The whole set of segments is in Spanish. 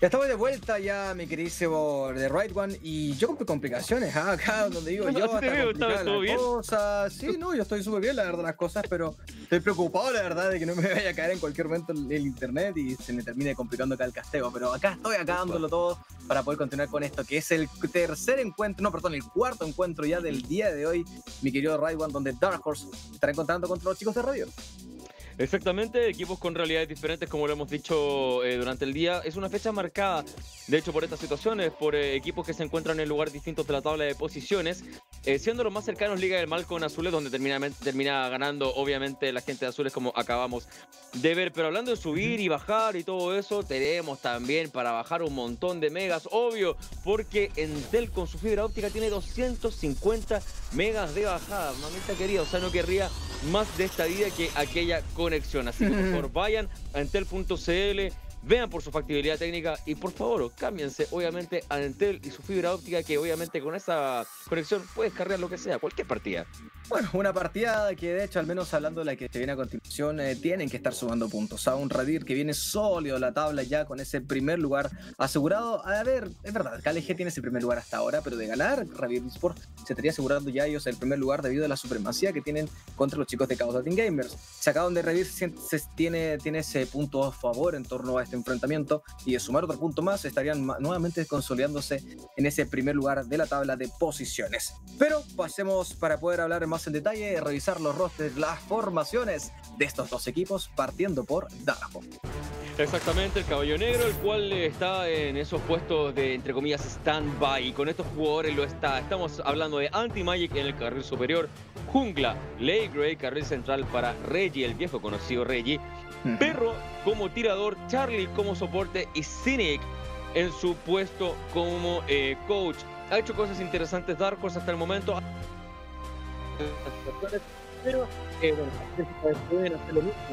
Ya estamos de vuelta ya, mi queridísimo The Right One, y yo con complicaciones, acá donde digo yo, Así te está veo, complicada ¿todo la bien? cosa. Sí, no, yo estoy súper bien, la verdad, las cosas, pero estoy preocupado, la verdad, de que no me vaya a caer en cualquier momento el internet y se me termine complicando acá el casteo. Pero acá estoy, acá dándolo todo para poder continuar con esto, que es el tercer encuentro, no, perdón, el cuarto encuentro ya del día de hoy, mi querido Right One, donde Dark Horse estará encontrando contra los chicos de Radio. Exactamente, equipos con realidades diferentes, como lo hemos dicho durante el día. Es una fecha marcada, de hecho, por estas situaciones, por equipos que se encuentran en lugares distintos de la tabla de posiciones, siendo los más cercanos Liga del Mal con Azules, donde termina ganando, obviamente, la gente de Azules, como acabamos de ver. Pero hablando de subir y bajar y todo eso, tenemos también para bajar un montón de megas, obvio, porque Entel con su fibra óptica tiene 250 megas de bajada. Mamita querida, o sea, no querría más de esta vida que aquella conexión. Así que por favor vayan a entel.cl, vean por su factibilidad técnica y por favor cámbiense obviamente a Entel y su fibra óptica, que obviamente con esa conexión puedes cargar lo que sea, cualquier partida. Bueno, una partida que de hecho, al menos hablando de la que se viene a continuación, tienen que estar sumando puntos. A un Radir que viene sólido la tabla ya con ese primer lugar asegurado. A ver, es verdad, KLG tiene ese primer lugar hasta ahora, pero de ganar Radir Sport se estaría asegurando ya ellos el primer lugar debido a la supremacía que tienen contra los chicos de Chaos Team Gamers. Se acaban de Radir tiene ese punto a favor en torno a este enfrentamiento, y de sumar otro punto más estarían nuevamente consolidándose en ese primer lugar de la tabla de posiciones. Pero pasemos para poder hablar más en detalle, revisar los rosters, las formaciones de estos dos equipos, partiendo por Darjo. Exactamente, el caballo negro, el cual está en esos puestos de, entre comillas, stand-by. Y con estos jugadores lo está. Estamos hablando de Anti-Magic en el carril superior, Jungla, Ley carril central para Reggie, el viejo conocido Reggie, Perro como tirador, Charlie como soporte y Cynic en su puesto como coach. Ha hecho cosas interesantes Dark Horse hasta el momento, pero bueno, pueden hacer lo mismo.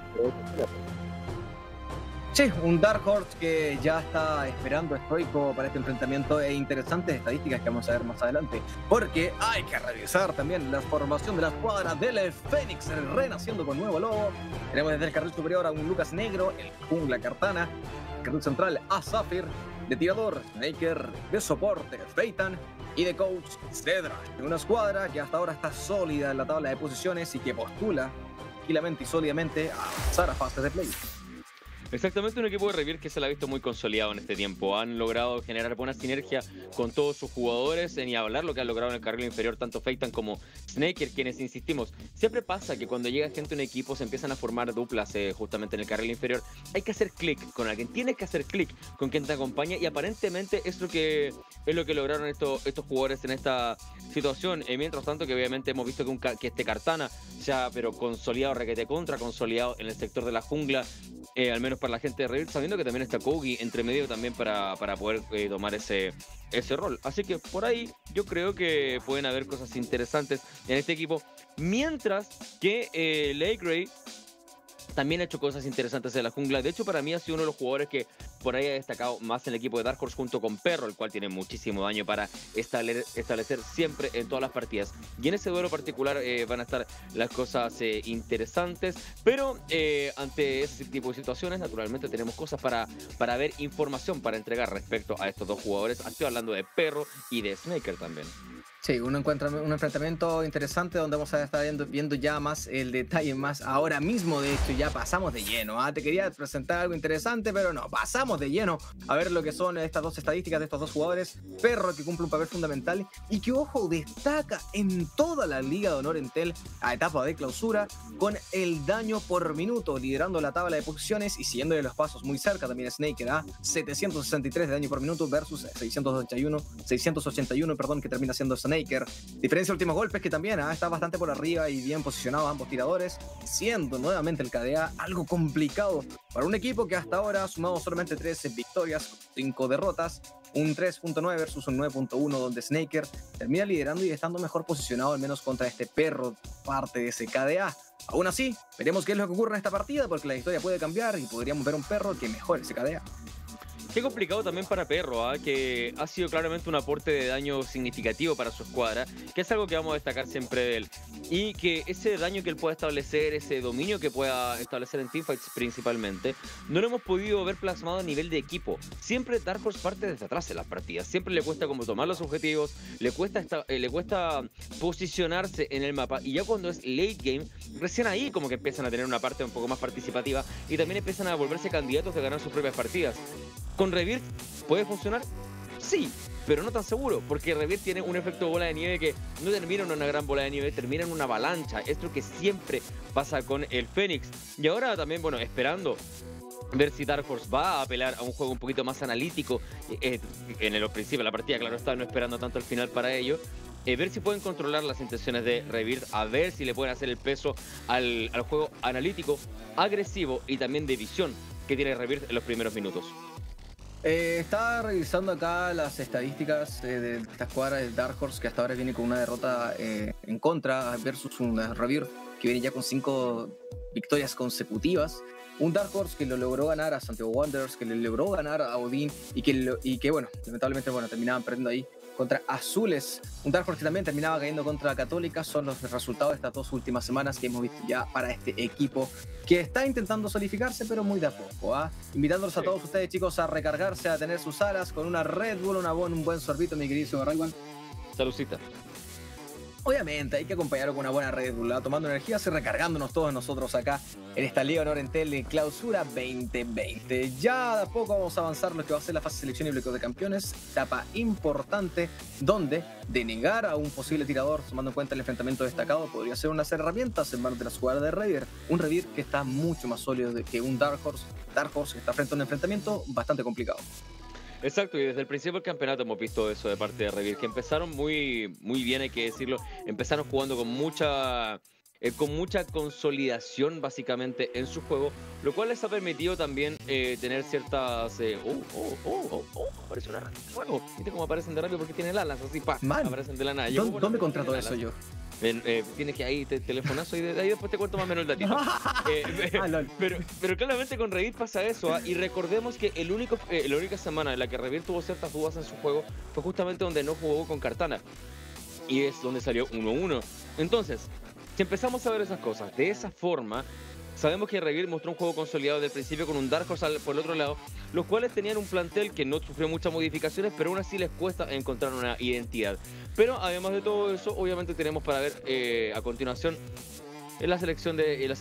Sí, un Dark Horse que ya está esperando estoico para este enfrentamiento, e interesantes estadísticas que vamos a ver más adelante, porque hay que revisar también la formación de la escuadra del Fénix, renaciendo con nuevo logo. Tenemos desde el carril superior a un Lucas Negro, el Jungla Cartana, carril central a Zafir, de tirador Snaker, de soporte Feitan y de coach Cedra. Una escuadra que hasta ahora está sólida en la tabla de posiciones y que postula tranquilamente y sólidamente a avanzar a fases de play. Exactamente, un equipo de Revir que se la ha visto muy consolidado en este tiempo. Han logrado generar buena sinergia con todos sus jugadores, ni hablar lo que han logrado en el carril inferior, tanto Feitan como Snaker, quienes, insistimos, siempre pasa que cuando llega gente a un equipo se empiezan a formar duplas justamente en el carril inferior. Hay que hacer clic con alguien, tienes que hacer clic con quien te acompaña, y aparentemente es lo que lograron estos jugadores en esta situación. Mientras tanto, que obviamente hemos visto que este Cartana se ha pero consolidado, requete contra consolidado en el sector de la jungla, al menos para la gente de Revir, sabiendo que también está Kogi entre medio también para poder tomar ese rol. Así que por ahí yo creo que pueden haber cosas interesantes en este equipo, mientras que Ley también ha hecho cosas interesantes en la jungla. De hecho, para mí ha sido uno de los jugadores que por ahí ha destacado más en el equipo de Dark Horse, junto con Perro, el cual tiene muchísimo daño para establecer siempre en todas las partidas. Y en ese duelo particular van a estar las cosas interesantes. Pero ante ese tipo de situaciones, naturalmente tenemos cosas para ver, información para entregar respecto a estos dos jugadores. Estoy hablando de Perro y de Snaker también. Sí, un enfrentamiento interesante donde vamos a estar viendo ya más el detalle más ahora mismo. De hecho, ya pasamos de lleno. Te quería presentar algo interesante, pero no, pasamos de lleno a ver lo que son estas dos estadísticas de estos dos jugadores. Perro, que cumple un papel fundamental y que, ojo, destaca en toda la Liga de Honor Entel a etapa de clausura con el daño por minuto, liderando la tabla de posiciones y siguiéndole los pasos muy cerca también Snaker, a 763 de daño por minuto versus 681, perdón, que termina siendo Snaker. Diferencia de últimos golpes, que también está bastante por arriba y bien posicionado ambos tiradores, siendo nuevamente el KDA algo complicado para un equipo que hasta ahora ha sumado solamente 13 victorias, 5 derrotas, un 3.9 versus un 9.1, donde Snaker termina liderando y estando mejor posicionado, al menos contra este Perro, parte de ese KDA. Aún así, veremos qué es lo que ocurre en esta partida, porque la historia puede cambiar y podríamos ver un Perro que mejore ese KDA. Qué complicado también para Perro, que ha sido claramente un aporte de daño significativo para su escuadra, que es algo que vamos a destacar siempre de él. Y que ese daño que él pueda establecer, ese dominio que pueda establecer en teamfights principalmente, no lo hemos podido ver plasmado a nivel de equipo. Siempre Dark Horse parte desde atrás en las partidas, siempre le cuesta como tomar los objetivos, le cuesta posicionarse en el mapa, y ya cuando es late game, recién ahí como que empiezan a tener una parte un poco más participativa y también empiezan a volverse candidatos de ganar sus propias partidas. ¿Con Rebirth puede funcionar? Sí, pero no tan seguro, porque Rebirth tiene un efecto bola de nieve que no termina en una gran bola de nieve, termina en una avalancha. Esto es lo que siempre pasa con el Fénix. Y ahora también, bueno, esperando ver si Dark Horse va a apelar a un juego un poquito más analítico en el principio de la partida, claro está, no esperando tanto al final para ello. Ver si pueden controlar las intenciones de Rebirth, a ver si le pueden hacer el peso al juego analítico, agresivo y también de visión que tiene Rebirth en los primeros minutos. Estaba revisando acá las estadísticas de esta escuadra de Dark Horse, que hasta ahora viene con una derrota en contra versus un Rebirth que viene ya con 5 victorias consecutivas. Un Dark Horse que lo logró ganar a Santiago Wanderers, que le logró ganar a Odin y que bueno, lamentablemente terminaban perdiendo ahí contra Azules. Un Dark Horse que también terminaba cayendo contra Católica. Son los resultados de estas 2 últimas semanas que hemos visto ya para este equipo, que está intentando solidificarse, pero muy de a poco. Invitándolos a todos ustedes, chicos, a recargarse, a tener sus alas con una Red Bull, un buen sorbito, mi queridísimo Raywan. Saludcita. Obviamente hay que acompañarlo con una buena Red Bull, tomando energías y recargándonos todos nosotros acá en esta Liga Honor Entel de Clausura 2020. Ya de a poco vamos a avanzar lo que va a ser la fase de selección y bloqueo de campeones, etapa importante donde denegar a un posible tirador, tomando en cuenta el enfrentamiento destacado, podría ser unas herramientas en manos de la jugada de Rebirth. Un Rebirth que está mucho más sólido que un Dark Horse que está frente a un enfrentamiento bastante complicado. Exacto, y desde el principio del campeonato hemos visto eso de parte de Rebirth, que empezaron muy bien, hay que decirlo, empezaron jugando con mucha consolidación básicamente en su juego, lo cual les ha permitido también tener ciertas... aparece una rata de fuego. ¿Viste cómo aparecen de rápido? Porque tienen alas, así, aparecen de la nada. ¿Dónde contrato eso yo? Tienes que ahí telefonazo y de ahí después te cuento más o menos el datito. Pero claramente con Rebirth pasa eso, y recordemos que la única semana en la que Rebirth tuvo ciertas dudas en su juego fue justamente donde no jugó con Cartana, y es donde salió 1-1. Entonces, si empezamos a ver esas cosas de esa forma, sabemos que Rebirth mostró un juego consolidado desde el principio con un Dark Horse por el otro lado, los cuales tenían un plantel que no sufrió muchas modificaciones, pero aún así les cuesta encontrar una identidad. Pero además de todo eso, obviamente tenemos para ver a continuación en la selección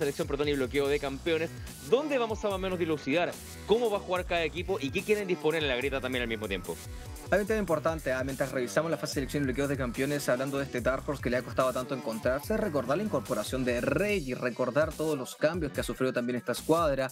y bloqueo de campeones, donde vamos a más o menos dilucidar cómo va a jugar cada equipo y qué quieren disponer en la grieta también al mismo tiempo. Hay un tema importante, mientras revisamos la fase de selección y bloqueos de campeones, hablando de este Dark Horse que le ha costado tanto encontrarse, recordar la incorporación de Rey y recordar todos los cambios que ha sufrido también esta escuadra,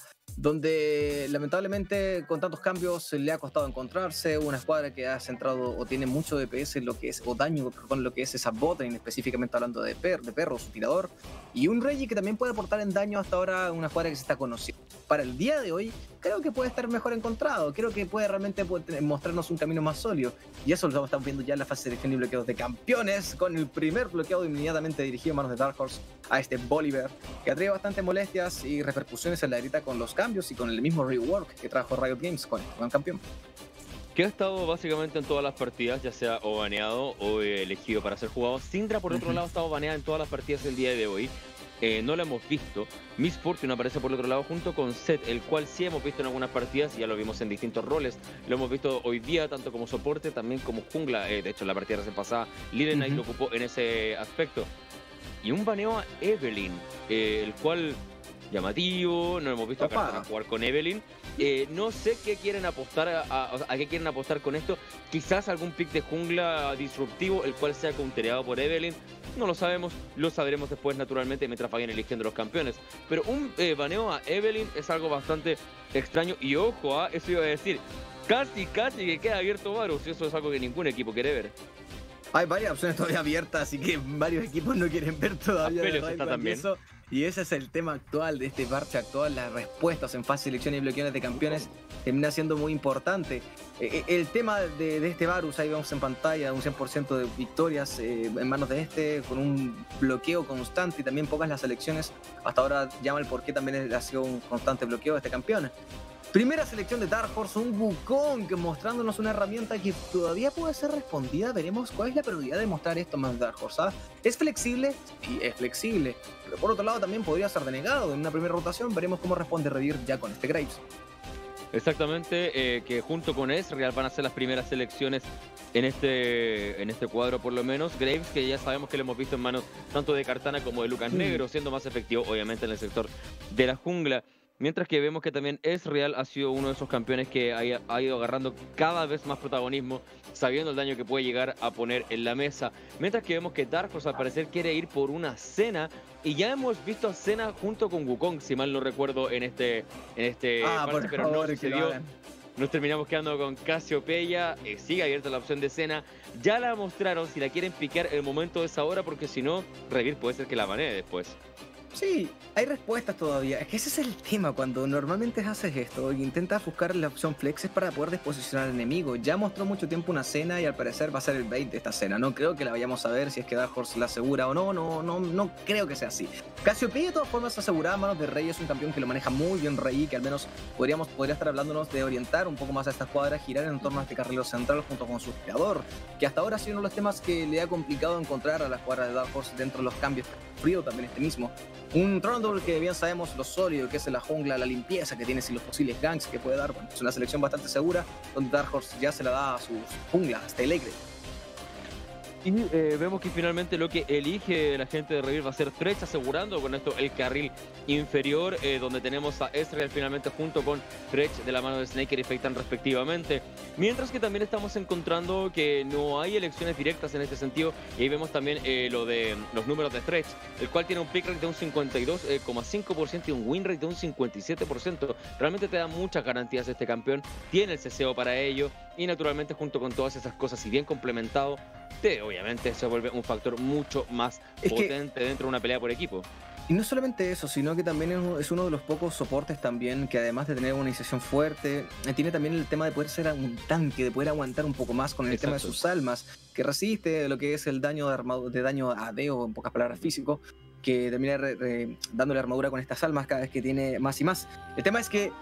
donde lamentablemente con tantos cambios le ha costado encontrarse. Una escuadra que ha centrado o tiene mucho DPS en lo que es, o daño con lo que es esa botlane, específicamente hablando de Perro, su tirador, y un Rey que también puede aportar en daño hasta ahora, una escuadra que se está conociendo. Para el día de hoy, creo que puede estar mejor encontrado, creo que puede realmente mostrarnos un camino más sólido, y eso lo estamos viendo ya en la fase de selección y bloqueos de campeones, con el primer bloqueado inmediatamente dirigido en manos de Dark Horse a este Bolívar, que ha traído bastantes molestias y repercusiones en la grita con los cambios y con el mismo rework que trajo Riot Games con el gran campeón. Que ha estado básicamente en todas las partidas, ya sea o baneado o elegido para ser jugado. Syndra, por otro lado, ha estado baneada en todas las partidas del día de hoy. No la hemos visto. Miss Fortune aparece por el otro lado junto con Zed, el cual sí hemos visto en algunas partidas, ya lo vimos en distintos roles. Lo hemos visto hoy día tanto como soporte, también como jungla. De hecho, en la partida recién pasada, Linen Knight lo ocupó en ese aspecto. Y un baneo a Evelynn, el cual... llamativo, no hemos visto a Cartana jugar con Evelynn. No sé qué quieren apostar a qué quieren apostar con esto. Quizás algún pick de jungla disruptivo, el cual sea countereado por Evelynn. No lo sabemos, lo sabremos después naturalmente mientras vayan eligiendo los campeones. Pero un baneo a Evelynn es algo bastante extraño. Y ojo, eso iba a decir, casi que queda abierto Varus. Y eso es algo que ningún equipo quiere ver. Hay varias opciones todavía abiertas, así que varios equipos no quieren ver todavía. Está también. Y ese es el tema actual de este parche actual. Las respuestas en fase de selección y bloqueos de campeones termina siendo muy importante. El tema de este Varus, ahí vemos en pantalla un 100% de victorias en manos de este, con un bloqueo constante y también pocas las selecciones. Hasta ahora llama el por qué también ha sido un constante bloqueo de este campeón. Primera selección de Dark Horse, un Wukong mostrándonos una herramienta que todavía puede ser respondida. Veremos cuál es la prioridad de mostrar esto más Dark Horse. ¿Ah? ¿Es flexible? Sí, es flexible. Pero por otro lado también podría ser denegado en una primera rotación. Veremos cómo responde Revir ya con este Graves. Exactamente, que junto con Ezreal van a ser las primeras selecciones en este cuadro por lo menos. Graves, que ya sabemos que lo hemos visto en manos tanto de Kartana como de Lucas Negro, siendo más efectivo obviamente en el sector de la jungla. Mientras que vemos que también Ezreal ha sido uno de esos campeones que ha ido agarrando cada vez más protagonismo, sabiendo el daño que puede llegar a poner en la mesa. Mientras que vemos que Dark Horse al parecer quiere ir por una Senna, y ya hemos visto a Senna junto con Wukong, si mal no recuerdo, en este parche, pero no sucedió. Nos terminamos quedando con Cassiopeia, sigue abierta la opción de Senna. Ya la mostraron, si la quieren piquear, el momento es ahora, porque si no, Revir puede ser que la banee después. Sí, hay respuestas todavía. Es que ese es el tema cuando normalmente haces esto y intentas buscar la opción flex es para poder desposicionar al enemigo. Ya mostró mucho tiempo una Senna y al parecer va a ser el bait de esta Senna. No creo que la vayamos a ver si es que Dark Horse la asegura o no creo que sea así. Cassiopeia de todas formas asegurada a manos de Rey, es un campeón que lo maneja muy bien Rey, que al menos podría estar hablándonos de orientar un poco más a esta escuadra, girar en torno a este carrilero central junto con su creador, que hasta ahora ha sido uno de los temas que le ha complicado encontrar a la escuadra de Dark Horse dentro de los cambios. Frío también este mismo. Un Trundle que bien sabemos lo sólido que es en la jungla, la limpieza que tiene sin los posibles ganks que puede dar. Bueno, es una selección bastante segura donde Dark Horse ya se la da a sus junglas hasta el Egre. Y vemos que finalmente lo que elige la gente de Revir va a ser Thresh, asegurando con esto el carril inferior, donde tenemos a Ezreal finalmente junto con Thresh de la mano de Snaker y Feitan respectivamente. Mientras que también estamos encontrando que no hay elecciones directas en este sentido, y ahí vemos también lo de los números de Thresh, el cual tiene un pick rate de un 52,5% y un win rate de un 57%. Realmente te da muchas garantías este campeón, tiene el ceseo para ello, y naturalmente junto con todas esas cosas y bien complementado, obviamente se vuelve un factor mucho más potente dentro de una pelea por equipo. Y no solamente eso, sino que también es uno de los pocos soportes también que además de tener una iniciación fuerte, tiene también el tema de poder ser un tanque, de poder aguantar un poco más con el tema de sus almas, que resiste lo que es el daño de daño AD o en pocas palabras físico, que termina dándole armadura con estas almas cada vez que tiene más y más. El tema es que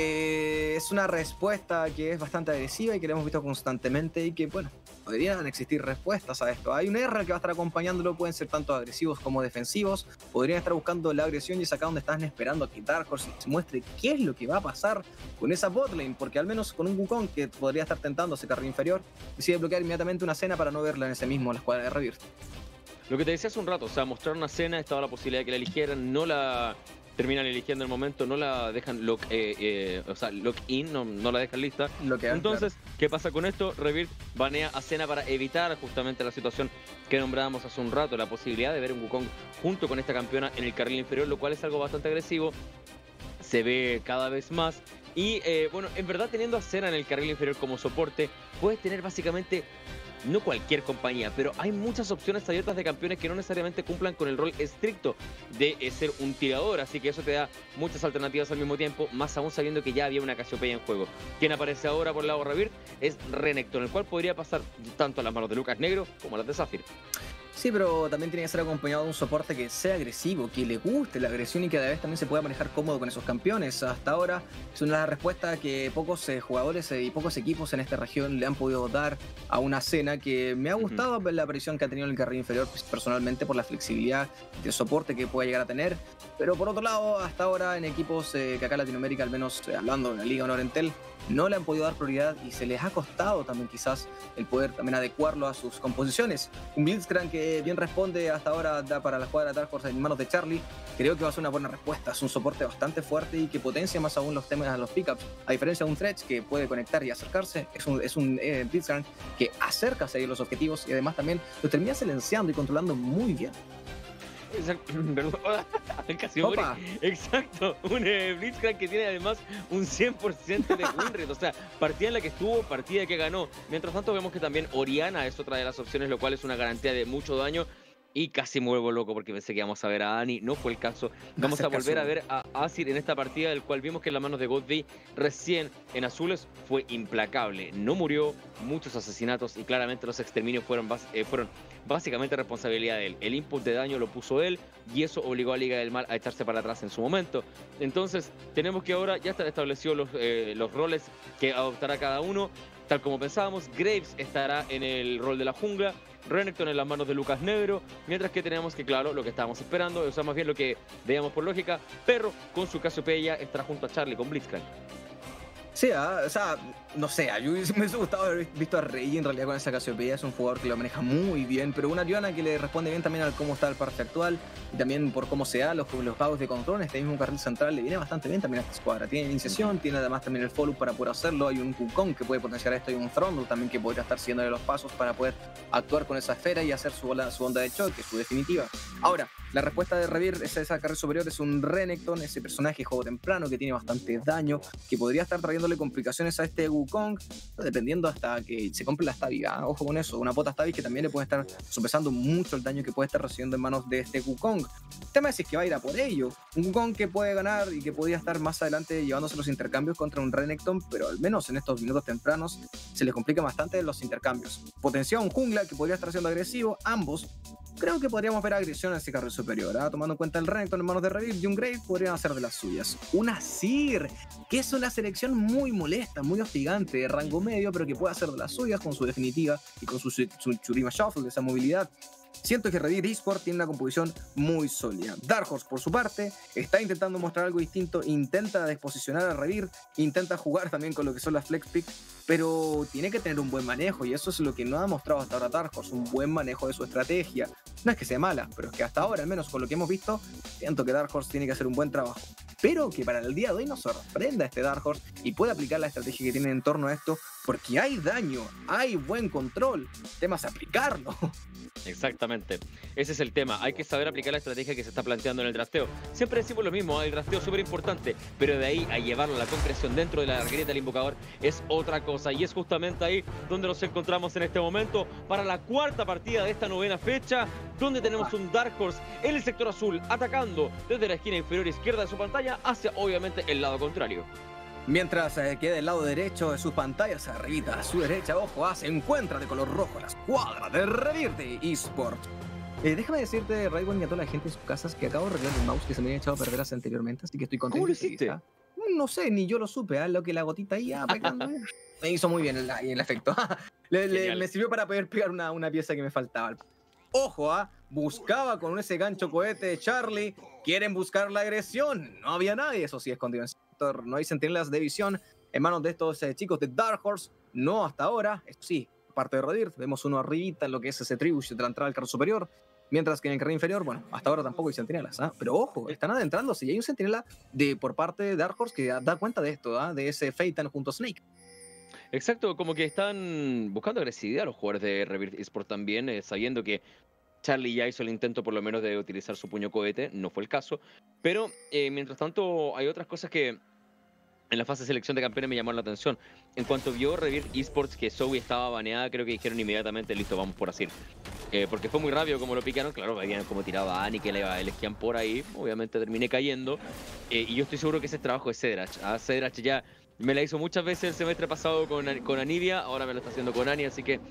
es una respuesta que es bastante agresiva y que la hemos visto constantemente y que, bueno, podrían existir respuestas a esto. Hay un R que va a estar acompañándolo, pueden ser tanto agresivos como defensivos, podrían estar buscando la agresión y es acá donde están esperando a que Dark Horse se muestre qué es lo que va a pasar con esa botlane, porque al menos con un Wukong que podría estar tentando ese carril inferior, decide bloquear inmediatamente una Senna para no verla en ese mismo, la escuadra de Revir. Lo que te decía hace un rato, o sea, mostrar una Senna, estaba la posibilidad de que la eligieran, no la terminan eligiendo en el momento, no la dejan lock-in, no la dejan lista. Entonces, claro, ¿qué pasa con esto? Revir banea a Senna para evitar justamente la situación que nombrábamos hace un rato, la posibilidad de ver un Wukong junto con esta campeona en el carril inferior, lo cual es algo bastante agresivo, se ve cada vez más. Y bueno, en verdad teniendo a Senna en el carril inferior como soporte, puedes tener básicamente, no cualquier compañía, pero hay muchas opciones abiertas de campeones que no necesariamente cumplan con el rol estricto de ser un tirador, así que eso te da muchas alternativas al mismo tiempo, más aún sabiendo que ya había una Cassiopeia en juego. Quien aparece ahora por el lado de Revir es Renekton, el cual podría pasar tanto a las manos de Lucas Negro como a las de Zafir. Sí, pero también tiene que ser acompañado de un soporte que sea agresivo, que le guste la agresión y que a la vez también se pueda manejar cómodo con esos campeones. Hasta ahora es una de las respuestas que pocos jugadores y pocos equipos en esta región le han podido dar a una Senna, que me ha gustado la aparición que ha tenido en el carril inferior, pues, personalmente por la flexibilidad de soporte que pueda llegar a tener. Pero por otro lado, hasta ahora en equipos que acá en Latinoamérica, al menos hablando de la Liga Honor Entel, no le han podido dar prioridad y se les ha costado también quizás el poder también adecuarlo a sus composiciones. Un Blitzcrank que bien responde hasta ahora da para la jugada de Dark Horse en manos de Charlie, creo que va a ser una buena respuesta, es un soporte bastante fuerte y que potencia más aún los temas a los pickups, a diferencia de un Thresh que puede conectar y acercarse, es un Blitzcrank que acerca a seguir los objetivos y además también lo termina silenciando y controlando muy bien. Exacto, casi morí. Exacto, un Blitzcrank que tiene además un 100% de win rate, o sea, partida en la que estuvo, partida que ganó. Mientras tanto vemos que también Orianna es otra de las opciones, lo cual es una garantía de mucho daño. Y casi me vuelvo loco porque pensé que íbamos a ver a Annie, no fue el caso. Vamos a volver a ver a Azir en esta partida, del cual vimos que en las manos de Godfrey recién en azules fue implacable. No murió, muchos asesinatos y claramente los exterminios fueron básicamente responsabilidad de él. El input de daño lo puso él y eso obligó a Liga del Mal a echarse para atrás en su momento. Entonces, tenemos que ahora ya están establecidos los roles que adoptará cada uno. Tal como pensábamos, Graves estará en el rol de la jungla, Renekton en las manos de Lucas Negro, mientras que tenemos que, claro, lo que estábamos esperando, o sea, más bien lo que veíamos por lógica, Perro con su Cassiopeia estará junto a Charlie con Blitzcrank. Sí, o sea, no sé, a mí me hubiese gustado haber visto a Rey en realidad con esa Cassiopeia, es un jugador que lo maneja muy bien, pero una Diana que le responde bien también al cómo está el parche actual y también por cómo se da los pagos de control. Este mismo carril central le viene bastante bien también a esta escuadra. Tiene iniciación, tiene además también el follow para poder hacerlo, hay un Wukong que puede potenciar esto y un Thrundle también que podría estar siguiéndole los pasos para poder actuar con esa esfera y hacer su onda de choque, su definitiva. Ahora, la respuesta de Revir es esa carril superior, es un Renekton, ese personaje juego temprano que tiene bastante daño, que podría estar trayéndole complicaciones a este Wukong, dependiendo hasta que se compre la Stabby. Ojo con eso, una pota Stabby que también le puede estar sopesando mucho el daño que puede estar recibiendo en manos de este Wukong. El tema es que va a ir a por ello. Un Wukong que puede ganar y que podría estar más adelante llevándose los intercambios contra un Renekton, pero al menos en estos minutos tempranos se les complica bastante los intercambios. Potenciado un jungla que podría estar siendo agresivo, ambos. Creo que podríamos ver agresión en ese carril superior, tomando en cuenta el Renekton en manos de Revir y un Grave podrían hacer de las suyas. Una Sir, que es una selección muy molesta, muy hostigante, de rango medio, pero que puede hacer de las suyas con su definitiva y con su Churima Shuffle, esa movilidad. Siento que Revir Esport tiene una composición muy sólida. Dark Horse, por su parte, está intentando mostrar algo distinto, intenta desposicionar a Revir, intenta jugar también con lo que son las flex pick, pero tiene que tener un buen manejo y eso es lo que no ha mostrado hasta ahora Dark Horse, un buen manejo de su estrategia. No es que sea mala, pero es que hasta ahora, al menos con lo que hemos visto, siento que Dark Horse tiene que hacer un buen trabajo. Pero que para el día de hoy nos sorprenda este Dark Horse y pueda aplicar la estrategia que tiene en torno a esto, porque hay daño, hay buen control, el tema es aplicarlo. Exactamente, ese es el tema, hay que saber aplicar la estrategia que se está planteando en el drafteo. Siempre decimos lo mismo, el drafteo es súper importante, pero de ahí a llevarlo a la concreción dentro de la grieta del invocador es otra cosa, y es justamente ahí donde nos encontramos en este momento para la cuarta partida de esta novena fecha, donde tenemos un Dark Horse en el sector azul atacando desde la esquina inferior izquierda de su pantalla hacia obviamente el lado contrario. Mientras queda del lado derecho de sus pantallas, arribita a su derecha, ojo, se encuentra de color rojo la escuadra de Revir de Esport. Déjame decirte, Raiden, y a toda la gente en sus casas que acabo de arreglar el mouse que se me había echado a perder hace anteriormente, así que estoy contento. ¿Cómo lo hiciste? No sé, ni yo lo supe, lo que la gotita ahí pegando. Me hizo muy bien el efecto. Me sirvió para poder pegar una pieza que me faltaba. Ojo, buscaba con ese gancho cohete de Charlie. Quieren buscar la agresión. No había nadie, eso sí, escondido en el sector. No hay centinelas de visión en manos de estos chicos de Dark Horse. No hasta ahora. Esto sí, parte de Redir. Vemos uno arribita en lo que es ese tribush de la entrada del carro superior. Mientras que en el carril inferior, bueno, hasta ahora tampoco hay centinelas. Pero ojo, están adentrándose y hay un centinela por parte de Dark Horse que da cuenta de esto, de ese Phaeton junto a Snake. Exacto, como que están buscando agresividad los jugadores de Revir Esport también, sabiendo que Charlie ya hizo el intento por lo menos de utilizar su puño cohete, no fue el caso, pero mientras tanto hay otras cosas que en la fase de selección de campeones me llamaron la atención. En cuanto vio Revir Esports que Zoe estaba baneada, creo que dijeron inmediatamente, listo, vamos por Asir. Porque fue muy rápido como lo picaron, claro, habían como tirado a Annie que le elegían por ahí, obviamente terminé cayendo, y yo estoy seguro que ese es trabajo de Cedrach. Cedrach ya me la hizo muchas veces el semestre pasado con Anivia, ahora me lo está haciendo con Annie, así que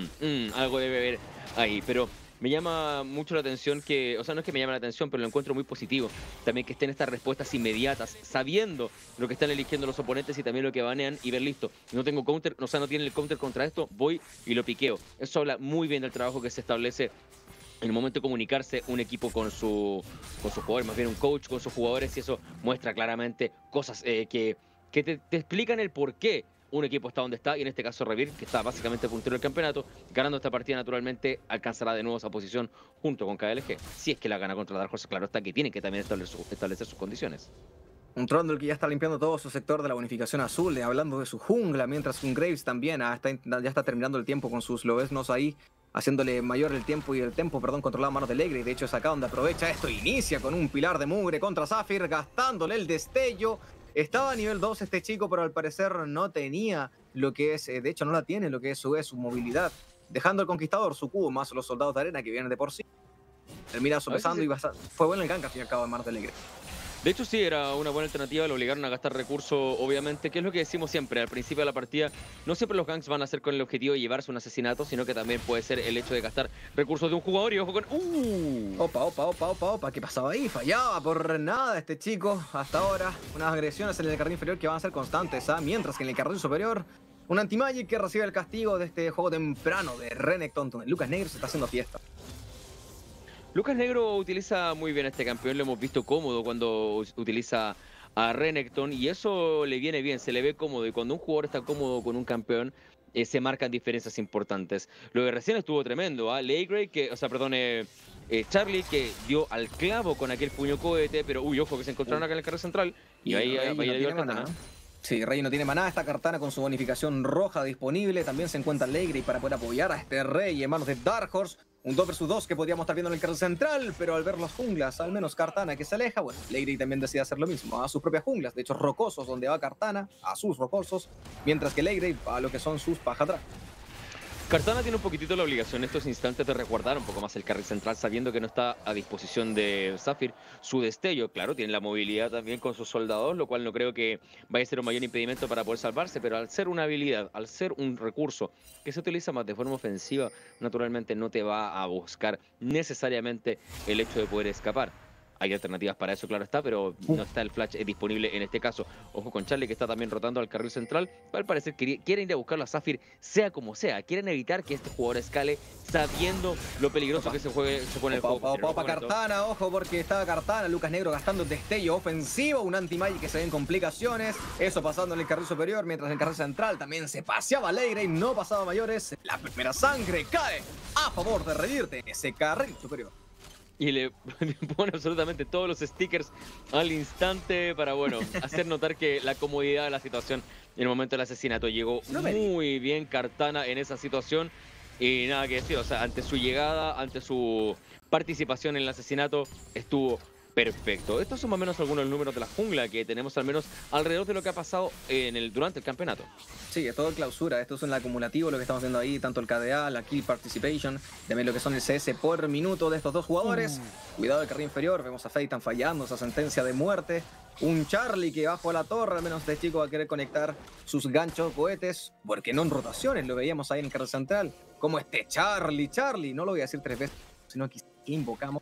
algo debe haber ahí, pero me llama mucho la atención que, o sea, no es que me llame la atención, pero lo encuentro muy positivo. También que estén estas respuestas inmediatas, sabiendo lo que están eligiendo los oponentes y también lo que banean y ver listo. No tengo counter, o sea, no tienen el counter contra esto, voy y lo piqueo. Eso habla muy bien del trabajo que se establece en el momento de comunicarse un equipo con su jugador, más bien un coach con sus jugadores, y eso muestra claramente cosas que te explican el por qué un equipo está donde está, y en este caso Revir, que está básicamente puntero del campeonato, ganando esta partida naturalmente alcanzará de nuevo esa posición junto con KLG. Si es que la gana contra Dark Horse, claro está que tiene que también establecer sus condiciones. Un Trundle que ya está limpiando todo su sector de la bonificación azul, hablando de su jungla, mientras un Graves también ya está terminando el tiempo con sus Lobeznos ahí, haciéndole mayor el tiempo controlado a manos de Legre. De hecho es acá donde aprovecha esto, inicia con un pilar de mugre contra Zafir, gastándole el destello. Estaba a nivel 2 este chico, pero al parecer no tenía lo que es, de hecho no la tiene, lo que es su movilidad. Dejando el conquistador, su cubo, más los soldados de arena que vienen de por sí. Termina sopesando y fue bueno el gank al fin y al cabo de Marte Alegre. De hecho, sí, era una buena alternativa, le obligaron a gastar recursos, obviamente, que es lo que decimos siempre, al principio de la partida, no siempre los ganks van a ser con el objetivo de llevarse un asesinato, sino que también puede ser el hecho de gastar recursos de un jugador y ojo con... Opa, ¿qué pasaba ahí? Fallaba por nada este chico hasta ahora. Unas agresiones en el carril inferior que van a ser constantes, ¿ah? Mientras que en el carril superior, un anti-magic que recibe el castigo de este juego temprano de Renekton. Lucas Negro se está haciendo fiesta. Lucas Negro utiliza muy bien a este campeón, lo hemos visto cómodo cuando utiliza a Renekton y eso le viene bien, se le ve cómodo y cuando un jugador está cómodo con un campeón se marcan diferencias importantes. Lo de recién estuvo tremendo, ¿eh? Leigray, Charlie que dio al clavo con aquel puño cohete, pero ojo que se encontraron acá en el carril central y ahí le dio el katana. Sí, Rey no tiene maná, esta Kartana con su bonificación roja disponible, también se encuentra Leigray para poder apoyar a este Rey en manos de Dark Horse. Un 2 vs 2 que podríamos estar viendo en el carril central, pero al ver las junglas, al menos Kartana que se aleja, bueno, Leigray también decide hacer lo mismo, a sus propias junglas, de hecho rocosos donde va Kartana, a sus rocosos, mientras que Leigray va a lo que son sus paja. Kartana tiene un poquitito la obligación en estos instantes de resguardar un poco más el carril central, sabiendo que no está a disposición de Zafir. Su destello, claro, tiene la movilidad también con sus soldados, lo cual no creo que vaya a ser un mayor impedimento para poder salvarse, pero al ser una habilidad, al ser un recurso que se utiliza más de forma ofensiva, naturalmente no te va a buscar necesariamente el hecho de poder escapar. Hay alternativas para eso, claro está, pero no está el flash disponible en este caso. Ojo con Charlie, que está también rotando al carril central. Al parecer quieren ir a buscarlo a Zafir, sea como sea. Quieren evitar que este jugador escale, sabiendo lo peligroso que se pone el juego. Opa, Kartana, ojo, porque estaba Kartana, Lucas Negro gastando destello ofensivo, un anti-magic que se ven complicaciones. Eso pasando en el carril superior, mientras en el carril central también se paseaba Leigray, no pasaba mayores. La primera sangre cae a favor de Revirte en ese carril superior. Y le pone absolutamente todos los stickers al instante para, bueno, hacer notar que la comodidad de la situación en el momento del asesinato llegó muy bien Kartana en esa situación. Y nada que decir, o sea, ante su llegada, ante su participación en el asesinato, estuvo perfecto. Estos son más o menos algunos números de la jungla que tenemos al menos alrededor de lo que ha pasado durante el campeonato. Sí, es todo en clausura. Esto es en el acumulativo, lo que estamos viendo ahí, tanto el KDA, la Kill Participation, también lo que son el CS por minuto de estos dos jugadores. Cuidado del carril inferior, vemos a Feitan fallando esa sentencia de muerte. Un Charlie que bajo la torre, al menos este chico va a querer conectar sus ganchos cohetes, porque no en rotaciones, lo veíamos ahí en el carril central. Como este Charlie, no lo voy a decir 3 veces, sino que invocamos.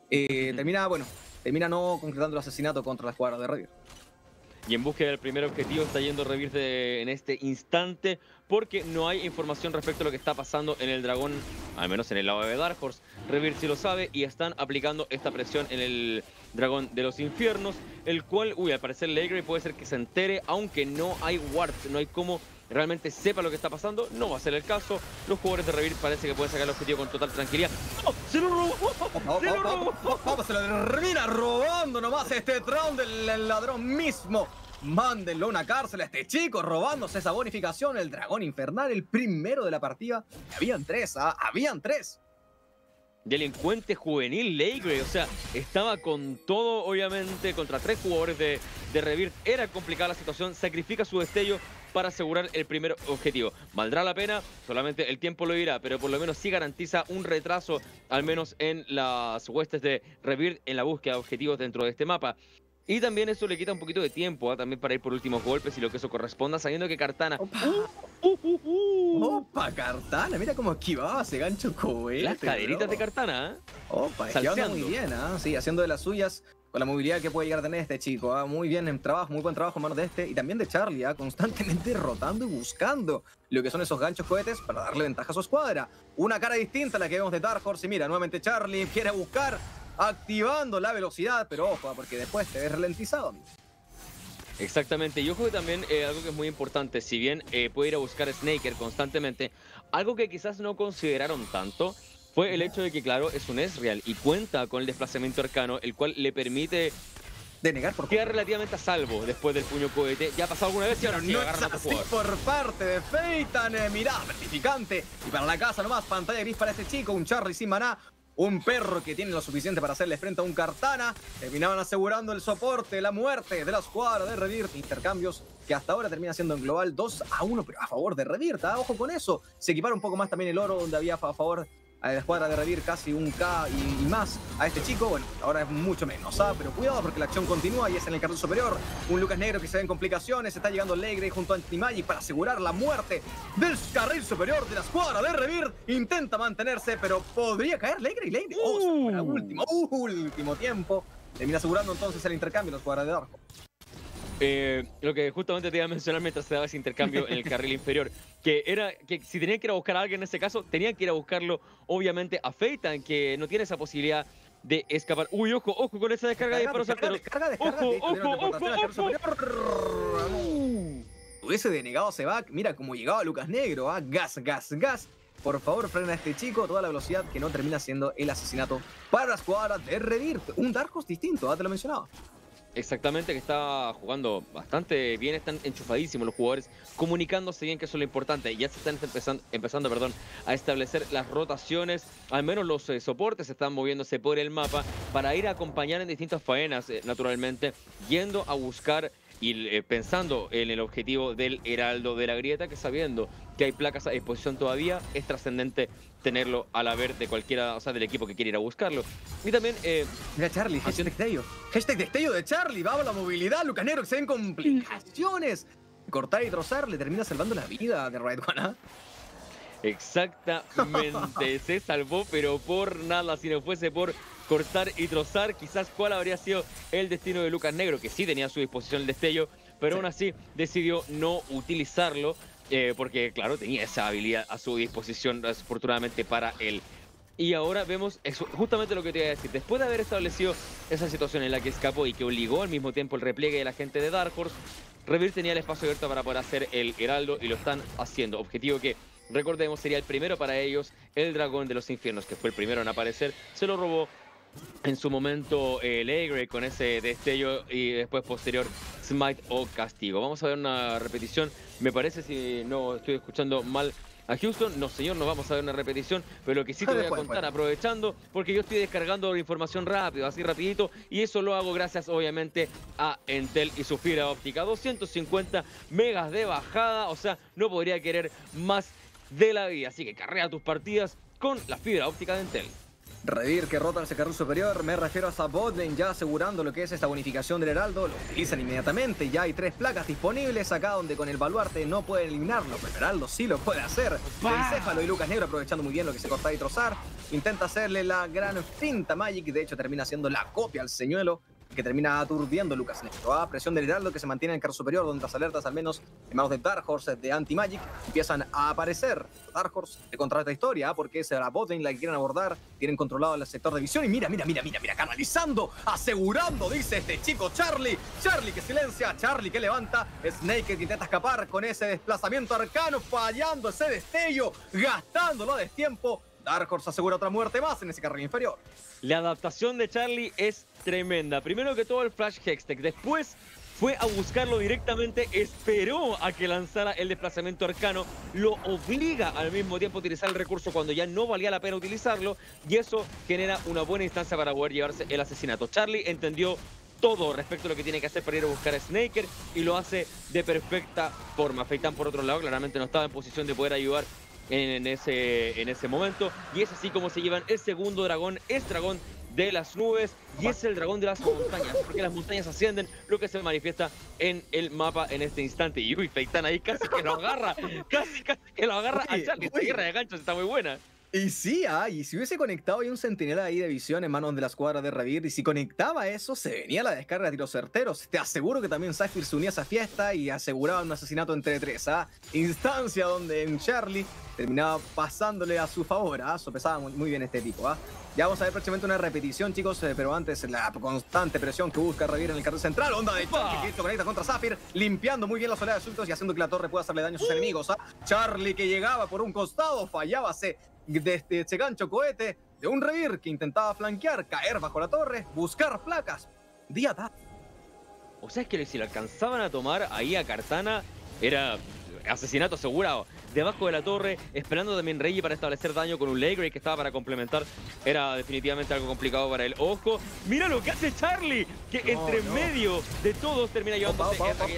Termina no concretando el asesinato contra la escuadra de Revir. Y en búsqueda del primer objetivo está yendo Revir en este instante, porque no hay información respecto a lo que está pasando en el dragón, al menos en el lado de Dark Horse. Revir sí lo sabe y están aplicando esta presión en el dragón de los infiernos, el cual, al parecer Leigray puede ser que se entere, aunque no hay wards, no hay cómo realmente sepa lo que está pasando, no va a ser el caso. Los jugadores de Revir parece que pueden sacar el objetivo con total tranquilidad. ¡Oh! ¡Se lo robó! ¡Se lo robó! Se lo termina robando nomás este Tron del ladrón mismo. Mándenlo a una cárcel a este chico robándose esa bonificación. El dragón infernal, el primero de la partida. Habían 3, habían 3. Delincuente juvenil Leigray, o sea, estaba con todo, obviamente, contra 3 jugadores de Revir. Era complicada la situación, sacrifica su destello para asegurar el primer objetivo. ¿Valdrá la pena? Solamente el tiempo lo dirá, pero por lo menos sí garantiza un retraso, al menos en las huestes de Revir, en la búsqueda de objetivos dentro de este mapa. Y también eso le quita un poquito de tiempo, también para ir por últimos golpes y lo que eso corresponda, sabiendo que Kartana... Opa, Kartana, mira cómo esquivaba ese gancho cohete. Las caderitas de Kartana, Opa, esquivando muy bien, sí, haciendo de las suyas con la movilidad que puede llegar a tener este chico. Muy bien en trabajo, muy buen trabajo en manos de este y también de Charlie, constantemente rotando y buscando lo que son esos ganchos cohetes para darle ventaja a su escuadra. Una cara distinta a la que vemos de Dark Horse y mira, nuevamente Charlie quiere buscar, activando la velocidad, pero ojo, porque después te ves ralentizado. Exactamente, y ojo que también algo que es muy importante, si bien puede ir a buscar a Snaker constantemente, algo que quizás no consideraron tanto fue el hecho de que, claro, es un Ezreal y cuenta con el desplazamiento arcano, el cual le permite denegar por quedar relativamente a salvo después del puño cohete. Ya ha pasado alguna vez y ahora sí no agarran a es otro así jugador. por parte de Feitan, mirá, vertificante. Y para la casa nomás, pantalla gris para este chico, un Charlie sin maná. Un perro que tiene lo suficiente para hacerle frente a un Kartana. Terminaban asegurando el soporte, la muerte de la escuadra de Revirt. Intercambios que hasta ahora termina siendo en global 2-1, pero a favor de Revirt. Ojo con eso. Se equipara un poco más también el oro, donde había a favor a la escuadra de Revir casi un K y más a este chico. Bueno, ahora es mucho menos, pero cuidado porque la acción continúa y es en el carril superior. Un Lucas Negro que se ve en complicaciones. Está llegando Legre junto a Anti-Magic para asegurar la muerte del carril superior de la escuadra de Revir. Intenta mantenerse, pero podría caer Legre y Legre. Para último tiempo. Termina asegurando entonces el intercambio de la escuadra de Darko. Lo que justamente te iba a mencionar mientras se daba ese intercambio en el carril inferior, que era que si tenían que ir a buscar a alguien en este caso, tenían que ir a buscarlo obviamente a Feitan, que no tiene esa posibilidad de escapar. Uy, ojo con esa descarga de disparos certeros. Ojo. Hubiese denegado se va. Mira cómo llegaba Lucas Negro, gas. Por favor, frena a este chico, toda la velocidad que no termina siendo el asesinato para la escuadra de Revir. Un Dark Horse distinto, te lo mencionaba. Exactamente, que está jugando bastante bien, están enchufadísimos los jugadores, comunicándose bien, que eso es lo importante. Ya se están empezando a establecer las rotaciones, al menos los soportes están moviéndose por el mapa para ir a acompañar en distintas faenas, naturalmente, yendo a buscar y pensando en el objetivo del Heraldo de la Grieta, que sabiendo que hay placas a disposición todavía, es trascendente tenerlo al haber de cualquiera, o sea, del equipo que quiere ir a buscarlo. Y también... Mira, Charlie, hashtag destello de Charlie, va a la movilidad, Lucas Negro que se ven complicaciones. Cortar y trozar le termina salvando la vida de Riot One, Exactamente, se salvó, pero por nada, si no fuese por cortar y trozar, quizás cuál habría sido el destino de Lucas Negro, que sí tenía a su disposición el destello, pero aún así decidió no utilizarlo, porque claro, tenía esa habilidad a su disposición, desafortunadamente para él. Y ahora vemos justamente lo que te iba a decir. Después de haber establecido esa situación en la que escapó y que obligó al mismo tiempo el repliegue de la gente de Dark Horse, Revir tenía el espacio abierto para poder hacer el Heraldo y lo están haciendo. Objetivo que, recordemos, sería el primero para ellos, el Dragón de los Infiernos, que fue el primero en aparecer. Se lo robó en su momento Legre con ese destello y después posterior Smite o Castigo. Vamos a ver una repetición. Me parece, si no estoy escuchando mal a Houston, no señor, no vamos a ver una repetición, pero lo que sí te voy a contar, aprovechando, porque yo estoy descargando la información rápido, así rapidito, y eso lo hago gracias obviamente a Entel y su fibra óptica. 250 megas de bajada, o sea, no podría querer más de la vida, así que carrea tus partidas con la fibra óptica de Entel. Revir que rota ese carril superior, me refiero a Botlane ya asegurando lo que es esta bonificación del Heraldo, lo utilizan inmediatamente, ya hay 3 placas disponibles acá donde con el baluarte no pueden eliminarlo, pero Heraldo sí lo puede hacer. Encéfalo y Lucas Negro aprovechando muy bien lo que se corta y trozar, intenta hacerle la gran finta Magic y de hecho termina haciendo la copia al señuelo, que termina aturdiendo Lucas Negro. Presión del Heraldo que se mantiene en el carro superior, donde las alertas, al menos en manos de Dark Horse, de Anti-Magic, empiezan a aparecer. Dark Horse de contra esta historia, porque es la botlane la que quieren abordar, tienen controlado el sector de visión y mira, canalizando, asegurando, dice este chico Charlie. Charlie que silencia, Charlie que levanta, Snake que intenta escapar con ese desplazamiento arcano, fallando ese destello, gastándolo a destiempo. Dark Horse asegura otra muerte más en ese carril inferior. La adaptación de Charlie es tremenda. Primero que todo el Flash Hextech, después fue a buscarlo directamente, esperó a que lanzara el desplazamiento arcano, lo obliga al mismo tiempo a utilizar el recurso cuando ya no valía la pena utilizarlo, y eso genera una buena instancia para poder llevarse el asesinato. Charlie entendió todo respecto a lo que tiene que hacer para ir a buscar a Snaker y lo hace de perfecta forma. Feitan, por otro lado, claramente no estaba en posición de poder ayudar en ese momento, y es así como se llevan el segundo dragón. Es dragón de las nubes y es el dragón de las montañas, porque las montañas ascienden, lo que se manifiesta en el mapa en este instante. Y uy, Feitan ahí casi que lo agarra, casi que lo agarra a Charlie. Esta guerra de ganchos está muy buena. Y sí, y si hubiese conectado ahí un centinela ahí de visión en manos de la escuadra de Revir, y si conectaba eso, se venía la descarga de tiros certeros. Te aseguro que también Zephyr se unía a esa fiesta y aseguraba un asesinato entre 3. Instancia donde en Charlie terminaba pasándole a su favor. Sopesaba muy bien este tipo. Ya vamos a ver próximamente una repetición, chicos, pero antes la constante presión que busca Revir en el carril central. Onda de Charlie que lo conecta contra Zephyr, limpiando muy bien las oleadas de sustos y haciendo que la torre pueda hacerle daño a sus enemigos. Charlie que llegaba por un costado, fallaba desde ese gancho cohete de un Revir que intentaba flanquear, caer bajo la torre, buscar placas. Día. O sea, es que si lo alcanzaban a tomar ahí a Cartana, era asesinato asegurado. Debajo de la torre, esperando también Reggie para establecer daño con un Legray que estaba para complementar. Era definitivamente algo complicado para él. ¡Ojo! ¡Mira lo que hace Charlie! Que entre medio de todos termina llevándose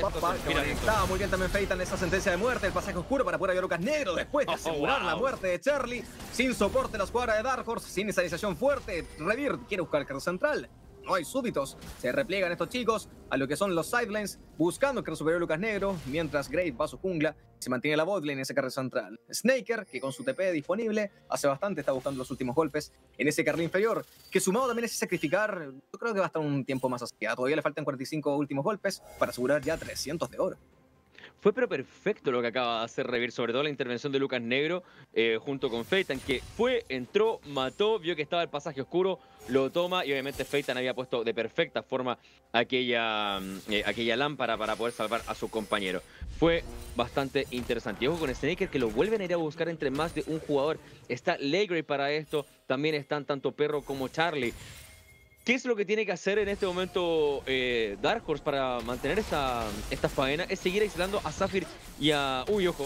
Estaba muy bien también Feitan esa sentencia de muerte, el pasaje oscuro para poder ayudar a Lucas Negro después de asegurar la muerte de Charlie. Sin soporte la escuadra de Dark Horse, sin esa iniciación fuerte. Revir quiere buscar el carro central. No hay súbitos, se repliegan estos chicos a lo que son los sidelines, buscando el carro superior Lucas Negro, mientras Grave va a su jungla y se mantiene la botlane en ese carril central. Snaker, que con su TP disponible, hace bastante está buscando los últimos golpes en ese carril inferior, que sumado también a ese sacrificar, yo creo que va a estar un tiempo más así. Todavía le faltan 45 últimos golpes para asegurar ya 300 de oro. Fue pero perfecto lo que acaba de hacer Revir, sobre todo la intervención de Lucas Negro junto con Feitan, que fue, entró, mató, vio que estaba el pasaje oscuro, lo toma y obviamente Feitan había puesto de perfecta forma aquella lámpara para poder salvar a su compañero. Fue bastante interesante. Y ojo con Snaker, que lo vuelven a ir a buscar entre más de un jugador. Está Legray para esto, también están tanto Perro como Charlie. ¿Qué es lo que tiene que hacer en este momento Dark Horse para mantener esta faena? Es seguir aislando a Zafir y a... Uy, ojo.